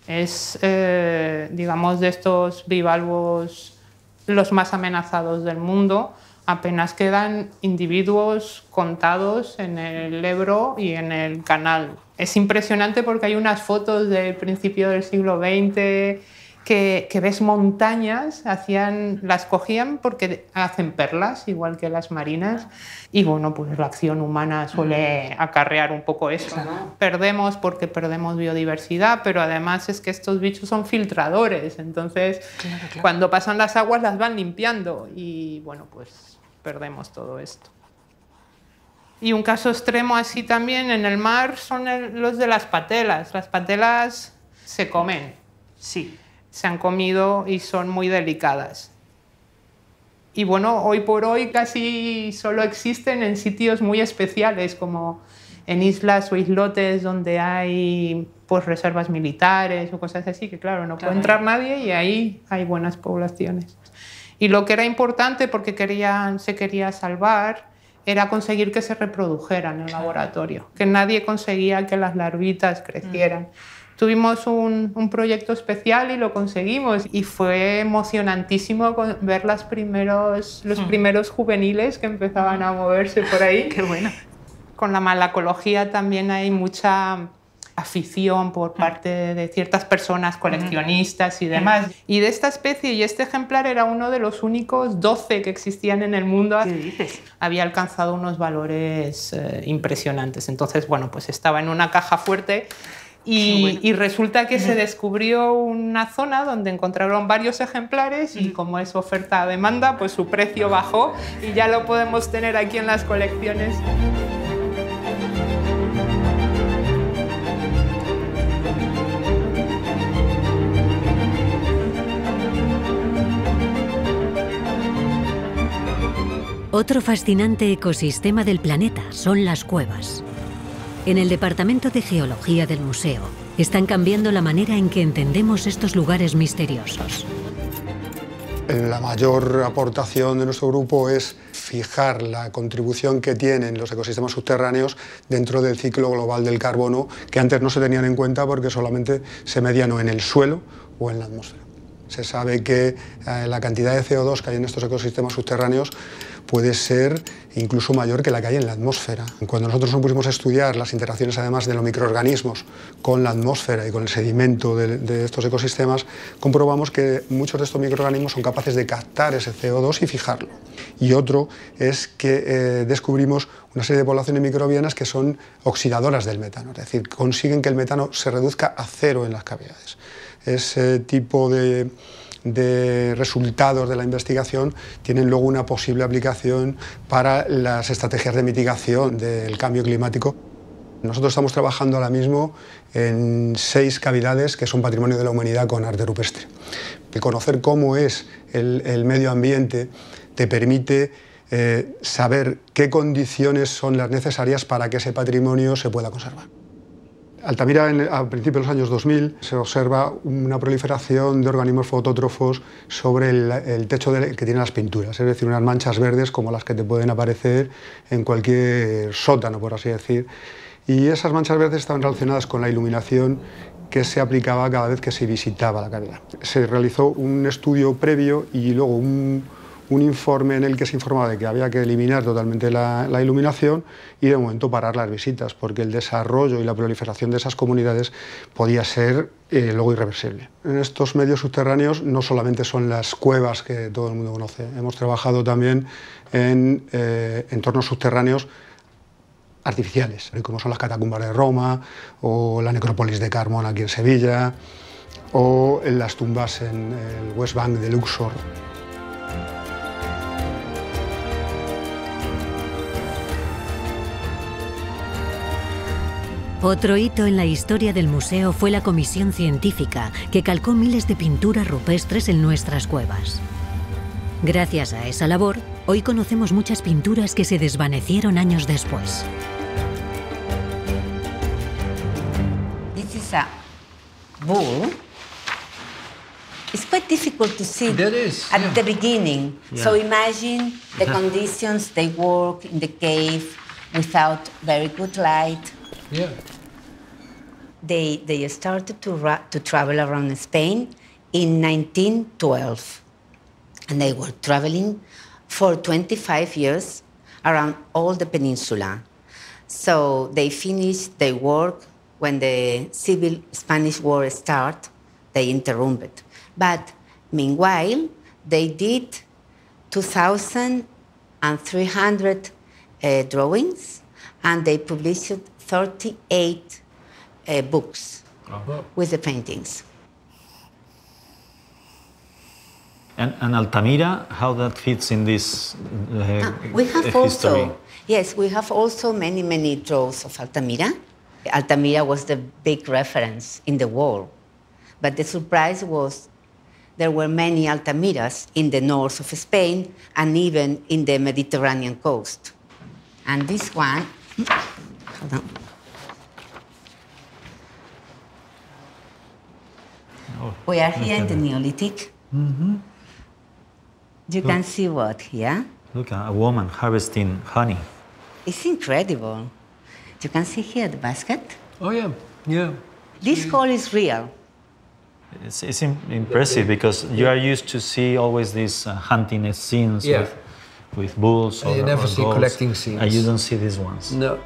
Es, eh, digamos, de estos bivalvos los más amenazados del mundo. Apenas quedan individuos contados en el Ebro y en el canal. Es impresionante porque hay unas fotos del principio del siglo veinte que, que ves montañas, hacían, las cogían porque hacen perlas, igual que las marinas, y bueno, pues la acción humana suele acarrear un poco eso, ¿no? Perdemos porque perdemos biodiversidad, pero además es que estos bichos son filtradores, entonces claro, claro. Cuando pasan las aguas las van limpiando y bueno, pues perdemos todo esto. Y un caso extremo así también en el mar son el, los de las patelas. Las patelas se comen, sí, se han comido y son muy delicadas. Y bueno, hoy por hoy casi solo existen en sitios muy especiales, como en islas o islotes donde hay pues, reservas militares o cosas así, que claro, no claro. puede entrar nadie y ahí hay buenas poblaciones. Y lo que era importante, porque querían, se quería salvar, era conseguir que se reprodujeran en el laboratorio, que nadie conseguía que las larvitas crecieran. Mm. Tuvimos un, un proyecto especial y lo conseguimos y fue emocionantísimo ver las primeros, los mm. primeros juveniles que empezaban a moverse por ahí. Qué bueno. Con la malacología también hay mucha afición por parte de ciertas personas, coleccionistas y demás. Y de esta especie, y este ejemplar era uno de los únicos doce que existían en el mundo. ¿Qué dices? Había alcanzado unos valores eh, impresionantes. Entonces, bueno, pues estaba en una caja fuerte y, bueno. y resulta que se descubrió una zona donde encontraron varios ejemplares y como es oferta a demanda, pues su precio bajó y ya lo podemos tener aquí en las colecciones. Otro fascinante ecosistema del planeta son las cuevas. En el Departamento de Geología del museo están cambiando la manera en que entendemos estos lugares misteriosos. La mayor aportación de nuestro grupo es fijar la contribución que tienen los ecosistemas subterráneos dentro del ciclo global del carbono, que antes no se tenían en cuenta porque solamente se medían o en el suelo o en la atmósfera. Se sabe que eh, la cantidad de C O dos que hay en estos ecosistemas subterráneos puede ser incluso mayor que la que hay en la atmósfera. Cuando nosotros nos pusimos a estudiar las interacciones además de los microorganismos con la atmósfera y con el sedimento de, de estos ecosistemas, comprobamos que muchos de estos microorganismos son capaces de captar ese C O dos y fijarlo. Y otro es que eh, descubrimos una serie de poblaciones microbianas que son oxidadoras del metano, es decir, consiguen que el metano se reduzca a cero en las cavidades. Ese tipo de de resultados de la investigación tienen luego una posible aplicación para las estrategias de mitigación del cambio climático. Nosotros estamos trabajando ahora mismo en seis cavidades que son patrimonio de la humanidad con arte rupestre. El conocer cómo es el, el medio ambiente te permite eh, saber qué condiciones son las necesarias para que ese patrimonio se pueda conservar. Altamira, en, a principios de los años dos mil, se observa una proliferación de organismos fotótrofos sobre el, el techo de, que tienen las pinturas, es decir, unas manchas verdes como las que te pueden aparecer en cualquier sótano, por así decir. Y esas manchas verdes estaban relacionadas con la iluminación que se aplicaba cada vez que se visitaba la cavidad. Se realizó un estudio previo y luego un, un informe en el que se informaba de que había que eliminar totalmente la, la iluminación y de momento parar las visitas, porque el desarrollo y la proliferación de esas comunidades podía ser eh, luego irreversible. En estos medios subterráneos no solamente son las cuevas que todo el mundo conoce, hemos trabajado también en eh, entornos subterráneos artificiales, como son las catacumbas de Roma o la necrópolis de Carmona aquí en Sevilla o en las tumbas en el West Bank de Luxor. Otro hito en la historia del museo fue la comisión científica que calcó miles de pinturas rupestres en nuestras cuevas. Gracias a esa labor, hoy conocemos muchas pinturas que se desvanecieron años después. This is a bull. It's quite difficult to see That is, at yeah. the beginning. Yeah. So imagine the conditions they work in the cave without very good light. Yeah. they, they started to, ra to travel around Spain in nineteen twelve. And they were traveling for twenty-five years around all the peninsula. So they finished their work when the civil Spanish War started. They interrupted it. But meanwhile, they did two thousand three hundred uh, drawings, and they published thirty-eight uh, books Oh. with the paintings. And, and Altamira, how that fits in this uh, Ah, we have history? also, yes, we have also many, many draws of Altamira. Altamira was the big reference in the world. But the surprise was there were many Altamiras in the north of Spain and even in the Mediterranean coast. And this one, hold on. Oh, We are here in the Neolithic. Mm-hmm. You Look. can see what here? Look, a woman harvesting honey. It's incredible. You can see here the basket. Oh, yeah, yeah. This hole is real. It's, it's im- impressive because you are used to see always these uh, hunting scenes Yeah. with, with bulls And or, you never or see goats, collecting scenes. and you don't see these ones. No.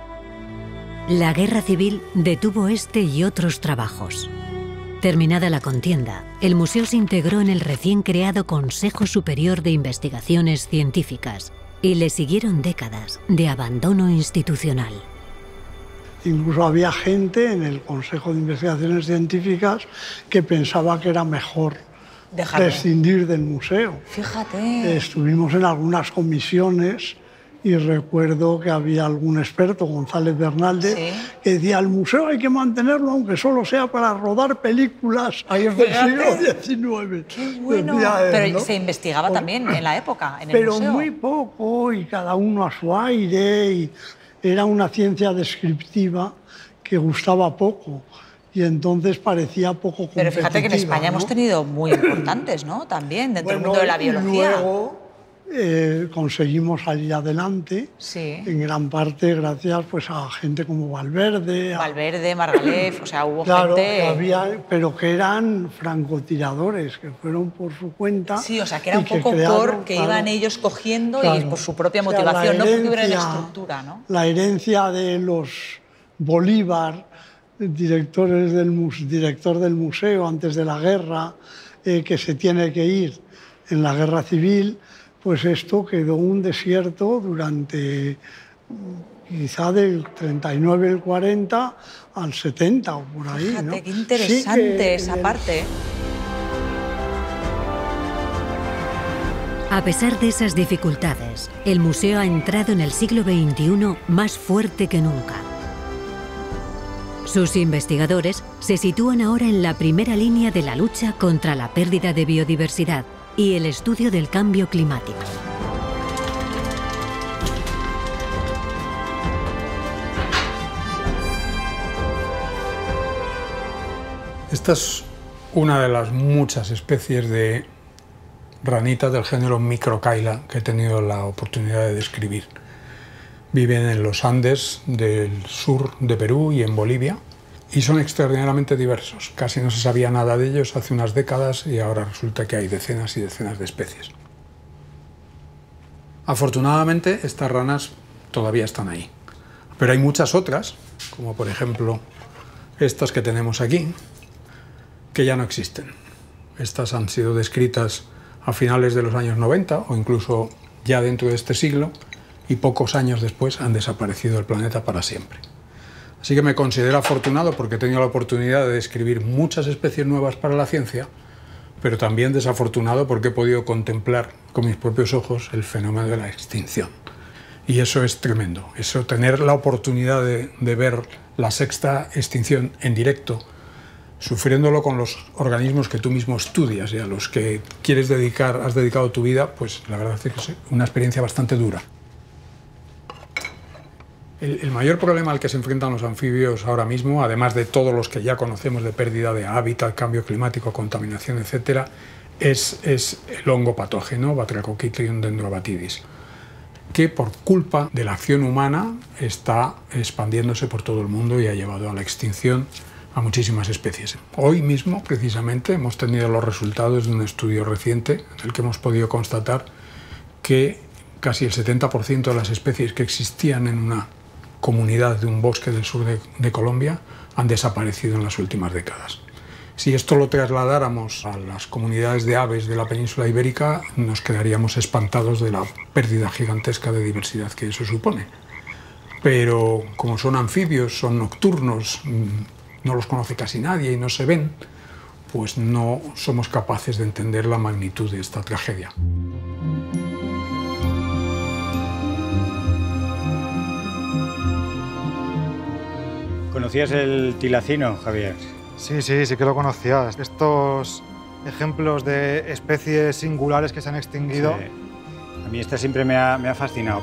La guerra civil detuvo este y otros trabajos. Terminada la contienda, el museo se integró en el recién creado Consejo Superior de Investigaciones Científicas y le siguieron décadas de abandono institucional. Incluso había gente en el Consejo de Investigaciones Científicas que pensaba que era mejor Dejarlo. prescindir del museo. Fíjate. Estuvimos en algunas comisiones y recuerdo que había algún experto, González Bernaldez, Sí. que decía, el museo hay que mantenerlo aunque solo sea para rodar películas del siglo diecinueve. Qué bueno. Decía él, Pero ¿no? se investigaba también en la época, en el Pero museo. muy poco y cada uno a su aire. Y era una ciencia descriptiva que gustaba poco y entonces parecía poco competitiva. Pero fíjate que en España ¿no? hemos tenido muy importantes, ¿no? También dentro del Bueno, mundo de la y biología. luego eh, conseguimos salir adelante, Sí. en gran parte gracias pues, a gente como Valverde. a- Valverde, Margalef, o sea, hubo Claro, gente... que había, pero que eran francotiradores, que fueron por su cuenta. Sí, o sea, que era y un poco crearon, por que claro, iban ellos cogiendo y claro. por su propia O sea, motivación, la no porque hubiera una herencia- estructura, ¿no? La herencia de los Bolívar, directores del, mus- director del museo antes de la guerra, eh, que se tiene que ir en la guerra civil, pues esto quedó un desierto durante mm, quizá del treinta y nueve al cuarenta al setenta o por ahí. Fíjate, ¿no? qué interesante Sí que esa en el- parte. A pesar de esas dificultades, el museo ha entrado en el siglo veintiuno más fuerte que nunca. Sus investigadores se sitúan ahora en la primera línea de la lucha contra la pérdida de biodiversidad y el estudio del cambio climático. Esta es una de las muchas especies de ranitas del género Microcaila que he tenido la oportunidad de describir. Viven en los Andes del sur de Perú y en Bolivia y son extraordinariamente diversos. Casi no se sabía nada de ellos hace unas décadas y ahora resulta que hay decenas y decenas de especies. Afortunadamente, estas ranas todavía están ahí. Pero hay muchas otras, como por ejemplo estas que tenemos aquí, que ya no existen. Estas han sido descritas a finales de los años noventa o incluso ya dentro de este siglo y pocos años después han desaparecido del planeta para siempre. Así que me considero afortunado porque he tenido la oportunidad de describir muchas especies nuevas para la ciencia, pero también desafortunado porque he podido contemplar con mis propios ojos el fenómeno de la extinción. Y eso es tremendo, eso tener la oportunidad de, de ver la sexta extinción en directo, sufriéndolo con los organismos que tú mismo estudias y a los que quieres dedicar, has dedicado tu vida, pues la verdad es que es una experiencia bastante dura. El, el mayor problema al que se enfrentan los anfibios ahora mismo, además de todos los que ya conocemos de pérdida de hábitat, cambio climático, contaminación, etcétera, es, es el hongo patógeno, Batrachochytrium dendrobatidis. que por culpa de la acción humana está expandiéndose por todo el mundo y ha llevado a la extinción a muchísimas especies. Hoy mismo, precisamente, hemos tenido los resultados de un estudio reciente en el que hemos podido constatar que casi el setenta por ciento de las especies que existían en una comunidad de un bosque del sur de, de Colombia han desaparecido en las últimas décadas. Si esto lo trasladáramos a las comunidades de aves de la península ibérica, nos quedaríamos espantados de la pérdida gigantesca de diversidad que eso supone. Pero como son anfibios, son nocturnos, no los conoce casi nadie y no se ven, pues no somos capaces de entender la magnitud de esta tragedia. ¿Conocías el tilacino, Javier? Sí, sí, sí que lo conocía. Estos ejemplos de especies singulares que se han extinguido. Sí. A mí esta siempre me ha, me ha fascinado.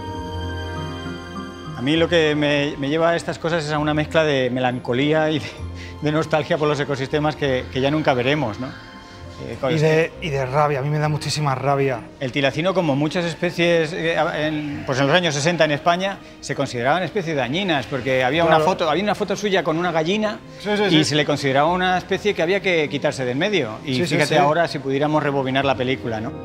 A mí lo que me, me lleva a estas cosas es a una mezcla de melancolía y de, de nostalgia por los ecosistemas que, que ya nunca veremos, ¿no? Eh, y, de, y de rabia, a mí me da muchísima rabia. El tilacino, como muchas especies, eh, en, pues en los años sesenta en España, se consideraban especies dañinas, porque había, claro. una, foto, había una foto suya con una gallina sí, sí, y sí. se le consideraba una especie que había que quitarse del medio. Y sí, fíjate sí, sí. ahora si pudiéramos rebobinar la película, ¿no?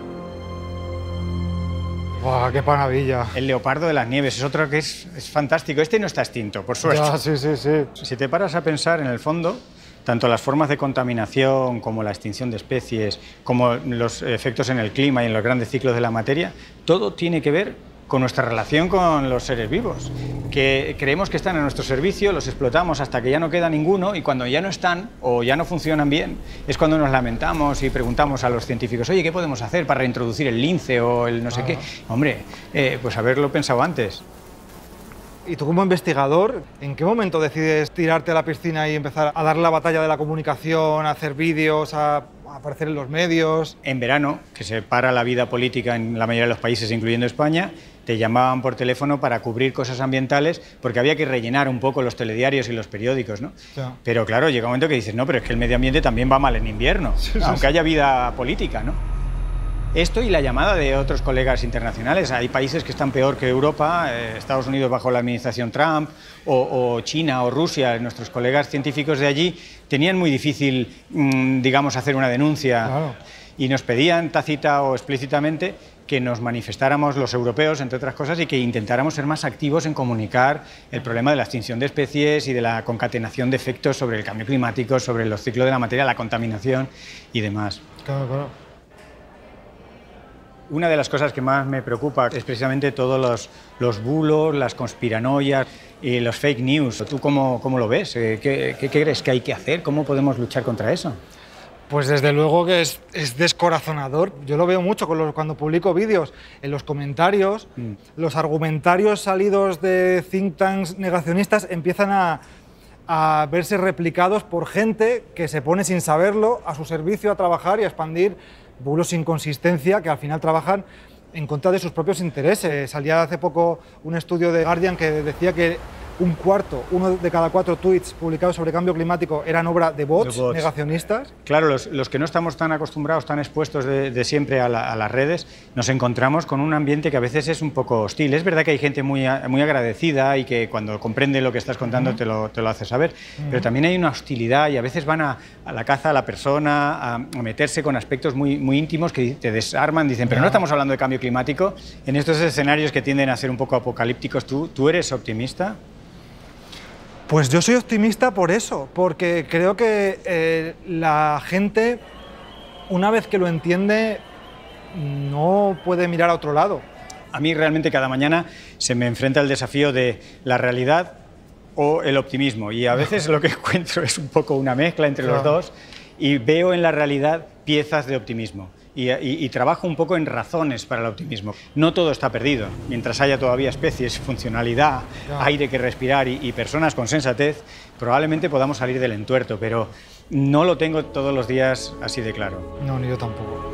¡Wow, qué maravilla! El leopardo de las nieves es otro que es, es fantástico. Este no está extinto, por suerte. Ya, sí, sí, sí. Si te paras a pensar, en el fondo, tanto las formas de contaminación como la extinción de especies, como los efectos en el clima y en los grandes ciclos de la materia, todo tiene que ver con nuestra relación con los seres vivos, que creemos que están a nuestro servicio, los explotamos hasta que ya no queda ninguno y cuando ya no están o ya no funcionan bien es cuando nos lamentamos y preguntamos a los científicos, oye, ¿qué podemos hacer para reintroducir el lince o el no sé ah. qué? Hombre, eh, pues haberlo pensado antes. Y tú como investigador, ¿en qué momento decides tirarte a la piscina y empezar a dar la batalla de la comunicación, a hacer vídeos, a, a aparecer en los medios? En verano, que se para la vida política en la mayoría de los países, incluyendo España, te llamaban por teléfono para cubrir cosas ambientales porque había que rellenar un poco los telediarios y los periódicos, ¿no? Ya. Pero claro, llega un momento que dices, no, pero es que el medio ambiente también va mal en invierno, sí, sí, aunque sí. haya vida política, ¿no? Esto y la llamada de otros colegas internacionales. Hay países que están peor que Europa, eh, Estados Unidos bajo la administración Trump, o, o China o Rusia. Nuestros colegas científicos de allí tenían muy difícil, mmm, digamos, hacer una denuncia. Claro. Y nos pedían tácita o explícitamente que nos manifestáramos los europeos, entre otras cosas, y que intentáramos ser más activos en comunicar el problema de la extinción de especies y de la concatenación de efectos sobre el cambio climático, sobre los ciclos de la materia, la contaminación y demás. Claro, claro. Una de las cosas que más me preocupa es precisamente todos los, los bulos, las conspiranoias y los fake news. ¿Tú cómo, cómo lo ves? ¿Qué, qué, ¿Qué crees que hay que hacer? ¿Cómo podemos luchar contra eso? Pues desde luego que es, es descorazonador. Yo lo veo mucho con los, cuando publico vídeos. En los comentarios, mm. los argumentarios salidos de think tanks negacionistas empiezan a, a verse replicados por gente que se pone sin saberlo a su servicio a trabajar y a expandir bulos sin consistencia que al final trabajan en contra de sus propios intereses. Salía hace poco un estudio de Guardian que decía que un cuarto, uno de cada cuatro tweets publicados sobre cambio climático eran obra de bots, de bots. negacionistas. Claro, los, los que no estamos tan acostumbrados, tan expuestos de, de siempre a, la, a las redes, nos encontramos con un ambiente que a veces es un poco hostil. Es verdad que hay gente muy, muy agradecida y que cuando comprende lo que estás contando uh-huh. te, lo, te lo hace saber, uh-huh. pero también hay una hostilidad y a veces van a, a la caza a la persona, a, a meterse con aspectos muy, muy íntimos que te desarman, dicen, pero no estamos hablando de cambio climático. En estos escenarios que tienden a ser un poco apocalípticos, ¿tú, tú eres optimista? Pues yo soy optimista por eso, porque creo que eh, la gente, una vez que lo entiende, no puede mirar a otro lado. A mí realmente cada mañana se me enfrenta el desafío de la realidad o el optimismo, y a veces lo que encuentro es un poco una mezcla entre claro. los dos, y veo en la realidad piezas de optimismo. Y, y, y trabajo un poco en razones para el optimismo. No todo está perdido. Mientras haya todavía especies, funcionalidad, yeah. aire que respirar y, y personas con sensatez, probablemente podamos salir del entuerto, pero no lo tengo todos los días así de claro. No, ni yo tampoco.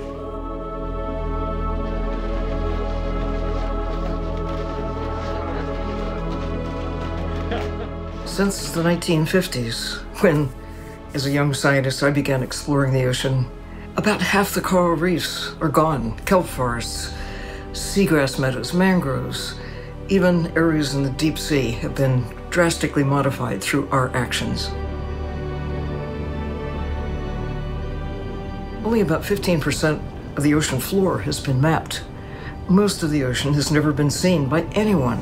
Since the nineteen fifties, when, as a young scientist, I began exploring the ocean, about half the coral reefs are gone, kelp forests. Seagrass meadows, mangroves, even areas in the deep sea have been drastically modified through our actions. Only about fifteen percent of the ocean floor has been mapped. Most of the ocean has never been seen by anyone.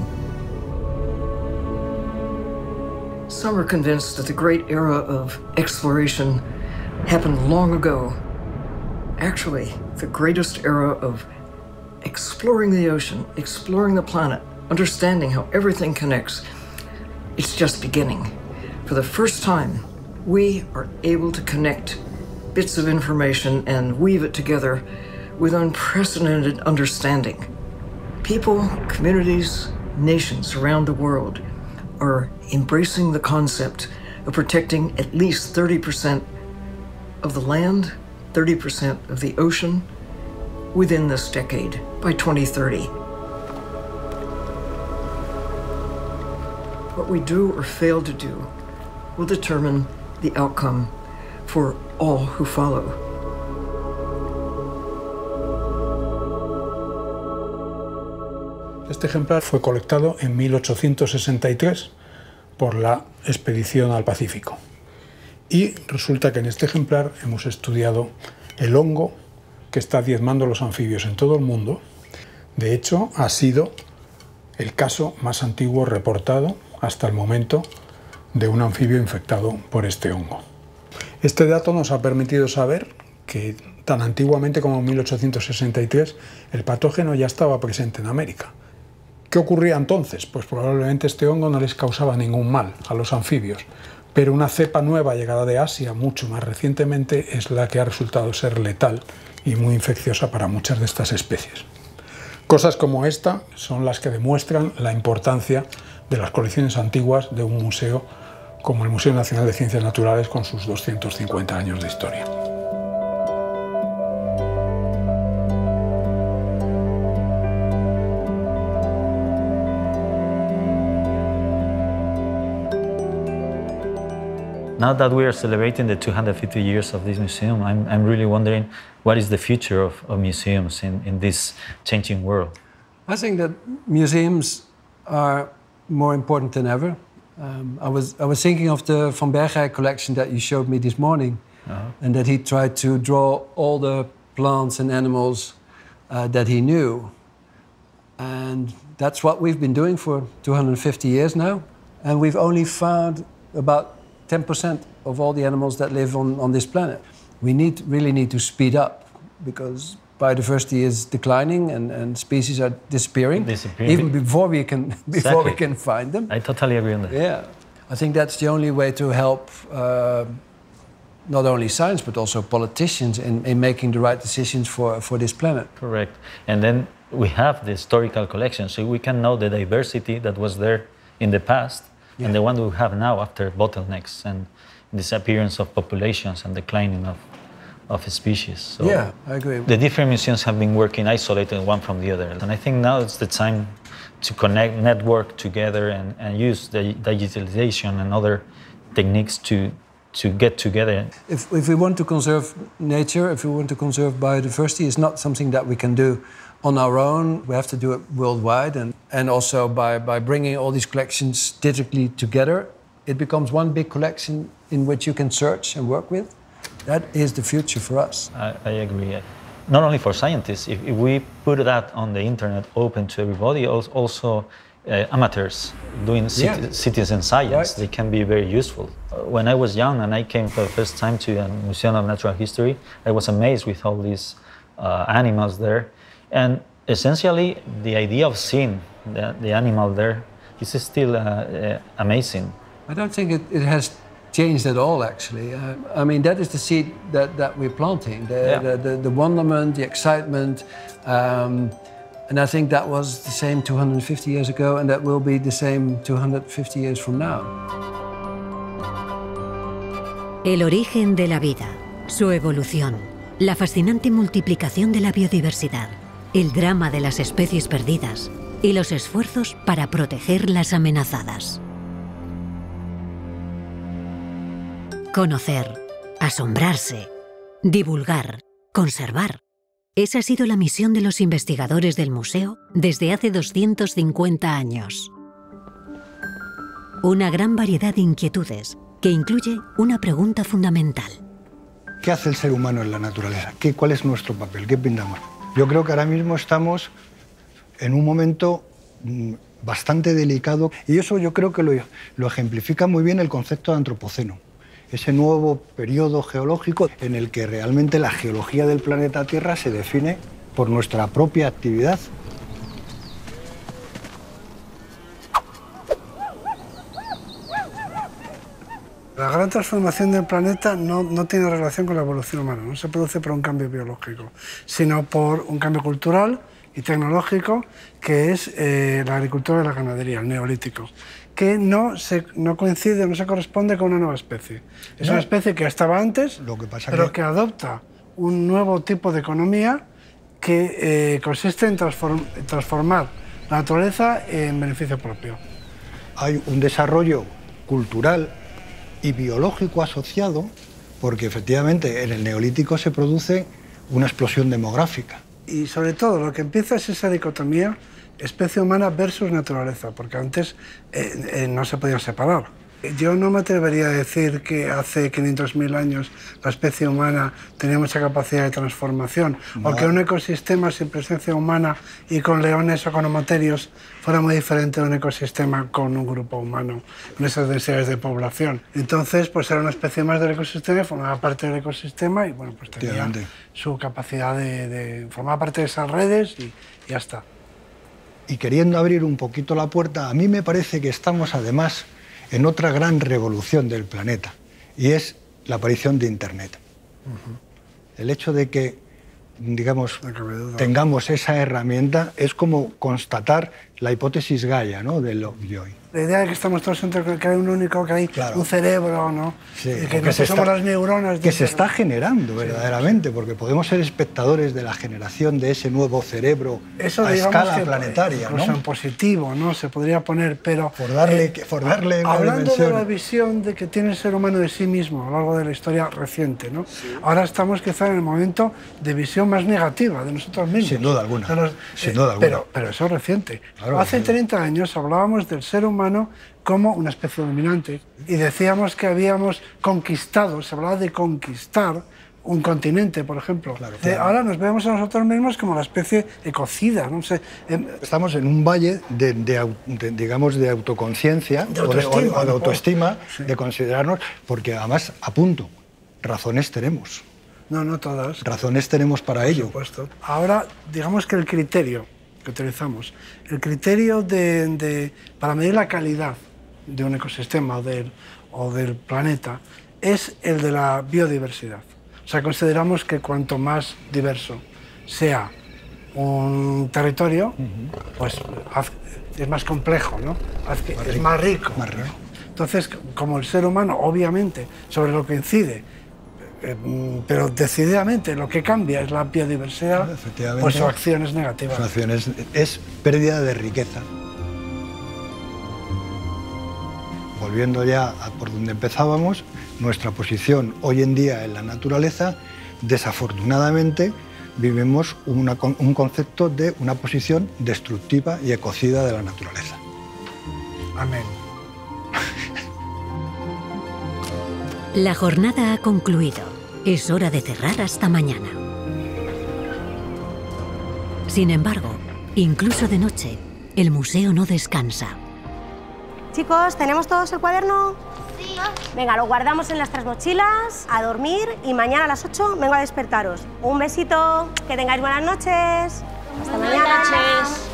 Some are convinced that the great era of exploration happened long ago. Actually, the greatest era of exploring the ocean, exploring the planet, understanding how everything connects, it's just beginning. For the first time, we are able to connect bits of information and weave it together with unprecedented understanding. People, communities, nations around the world are embracing the concept of protecting at least thirty percent of the land, thirty percent of the ocean within this decade, by twenty thirty. What we do or fail to do will determine the outcome for all who follow. Este ejemplar fue colectado en mil ochocientos sesenta y tres por la expedición al Pacífico. Y resulta que en este ejemplar hemos estudiado el hongo que está diezmando los anfibios en todo el mundo. De hecho, ha sido el caso más antiguo reportado hasta el momento de un anfibio infectado por este hongo. Este dato nos ha permitido saber que tan antiguamente como en mil ochocientos sesenta y tres el patógeno ya estaba presente en América. ¿Qué ocurría entonces? Pues probablemente este hongo no les causaba ningún mal a los anfibios, pero una cepa nueva llegada de Asia mucho más recientemente es la que ha resultado ser letal y muy infecciosa para muchas de estas especies. Cosas como esta son las que demuestran la importancia de las colecciones antiguas de un museo como el Museo Nacional de Ciencias Naturales con sus doscientos cincuenta años de historia. Now that we are celebrating the two hundred fifty years of this museum, I'm, I'm really wondering what is the future of, of museums in, in this changing world? I think that museums are more important than ever. Um, I, was, I was thinking of the Van Bergijk collection that you showed me this morning, uh-huh. and that he tried to draw all the plants and animals uh, that he knew. And that's what we've been doing for two hundred fifty years now. And we've only found about ten percent of all the animals that live on, on this planet. We need, really need to speed up because biodiversity is declining and, and species are disappearing, disappearing. even before we can before exactly. we can find them. I totally agree on that. Yeah, I think that's the only way to help uh, not only science but also politicians in, in making the right decisions for, for this planet. Correct. And then we have the historical collection, so we can know the diversity that was there in the past. Yeah. And the one we have now after bottlenecks and disappearance of populations and declining of, of species. So yeah, I agree. The different museums have been working isolated one from the other. And I think now it's the time to connect, network together and, and use the digitalization and other techniques to, to get together. If, if we want to conserve nature, if we want to conserve biodiversity, it's not something that we can do on our own. We have to do it worldwide, and, and also by, by bringing all these collections digitally together, it becomes one big collection in which you can search and work with. That is the future for us. I, I agree. Not only for scientists, if, if we put that on the internet open to everybody, also uh, amateurs doing cit yeah. citizen science, right. they can be very useful. When I was young and I came for the first time to the Museum of Natural History, I was amazed with all these uh, animals there. And essentially, the idea of seeing the, the animal there is still uh, uh, amazing. I don't think it, it has changed at all, actually. Uh, I mean, that is the seed that, that we're planting, the, yeah. the, the, the wonderment, the excitement. Um, and I think that was the same two hundred fifty years ago, and that will be the same two hundred fifty years from now. El origen de la vida, su evolución, la fascinante multiplicación de la biodiversidad, el drama de las especies perdidas y los esfuerzos para proteger las amenazadas. Conocer, asombrarse, divulgar, conservar. Esa ha sido la misión de los investigadores del museo desde hace doscientos cincuenta años. Una gran variedad de inquietudes que incluye una pregunta fundamental. ¿Qué hace el ser humano en la naturaleza? ¿Qué, ¿Cuál es nuestro papel? ¿Qué pintamos? Yo creo que ahora mismo estamos en un momento bastante delicado y eso yo creo que lo, lo ejemplifica muy bien el concepto de antropoceno. Ese nuevo periodo geológico en el que realmente la geología del planeta Tierra se define por nuestra propia actividad. La gran transformación del planeta no, no tiene relación con la evolución humana, no se produce por un cambio biológico, sino por un cambio cultural y tecnológico, que es eh, la agricultura y la ganadería, el neolítico, que no, se, no coincide, no se corresponde con una nueva especie. Es no. una especie que estaba antes, Lo que pasa pero que... que adopta un nuevo tipo de economía que eh, consiste en transform, transformar la naturaleza en beneficio propio. Hay un desarrollo cultural y biológico asociado, porque efectivamente en el neolítico se produce una explosión demográfica. Y sobre todo lo que empieza es esa dicotomía especie humana versus naturaleza, porque antes eh, eh, no se podían separar. Yo no me atrevería a decir que hace quinientos mil años la especie humana tenía mucha capacidad de transformación, no. o que un ecosistema sin presencia humana y con leones o con homoterios fuera muy diferente de un ecosistema con un grupo humano, con esas densidades de población. Entonces, pues era una especie más del ecosistema, formaba parte del ecosistema y bueno, pues tenía su capacidad de, de formar parte de esas redes y, y ya está. Y queriendo abrir un poquito la puerta, a mí me parece que estamos además en otra gran revolución del planeta, y es la aparición de Internet. Uh-huh. El hecho de que, digamos, tengamos esa herramienta es como constatar la hipótesis Gaia, ¿no?, de Lovejoy. La idea de que estamos todos entre que hay un único, que hay claro. un cerebro, ¿no? Sí, y que, que se somos está, las neuronas. Que se está generando verdaderamente, sí. porque podemos ser espectadores de la generación de ese nuevo cerebro Eso, a escala que, planetaria, incluso ¿no? en positivo, ¿no? Se podría poner, pero... Por darle, eh, por darle una hablando dimensión. de la visión de que tiene el ser humano de sí mismo a lo largo de la historia reciente, ¿no? Sí. Ahora estamos quizá en el momento de visión más negativa de nosotros mismos. Sin duda alguna, los, sin eh, duda alguna. Pero, pero eso es reciente. Claro, Hace sí. treinta años hablábamos del ser humano como una especie dominante y decíamos que habíamos conquistado, se hablaba de conquistar un continente, por ejemplo. Claro, claro. Eh, ahora nos vemos a nosotros mismos como la especie ecocida, no sé. Eh, Estamos en un valle de, de, de digamos, de autoconciencia o de, o, o de autoestima, sí. de considerarnos, porque además, apunto, razones tenemos. No, no todas. Razones tenemos para ello. Por supuesto. Ahora, digamos que el criterio que utilizamos, el criterio de, de, para medir la calidad de un ecosistema o del, o del planeta es el de la biodiversidad. O sea, consideramos que cuanto más diverso sea un territorio, uh-huh. pues es más complejo, ¿no? Más es rico. más rico. Más rico. Entonces, como el ser humano, obviamente, sobre lo que incide, eh, pero decididamente lo que cambia es la biodiversidad, pues su acción es negativa. Su acción es, es pérdida de riqueza. Volviendo ya a por donde empezábamos, nuestra posición hoy en día en la naturaleza, desafortunadamente, vivimos una, un concepto de una posición destructiva y ecocida de la naturaleza. Amén. La jornada ha concluido. Es hora de cerrar hasta mañana. Sin embargo, incluso de noche, el museo no descansa. Chicos, ¿tenemos todos el cuaderno? Sí. Venga, lo guardamos en las tres mochilas, a dormir y mañana a las ocho vengo a despertaros. Un besito, que tengáis buenas noches. Hasta buenas mañana. noches.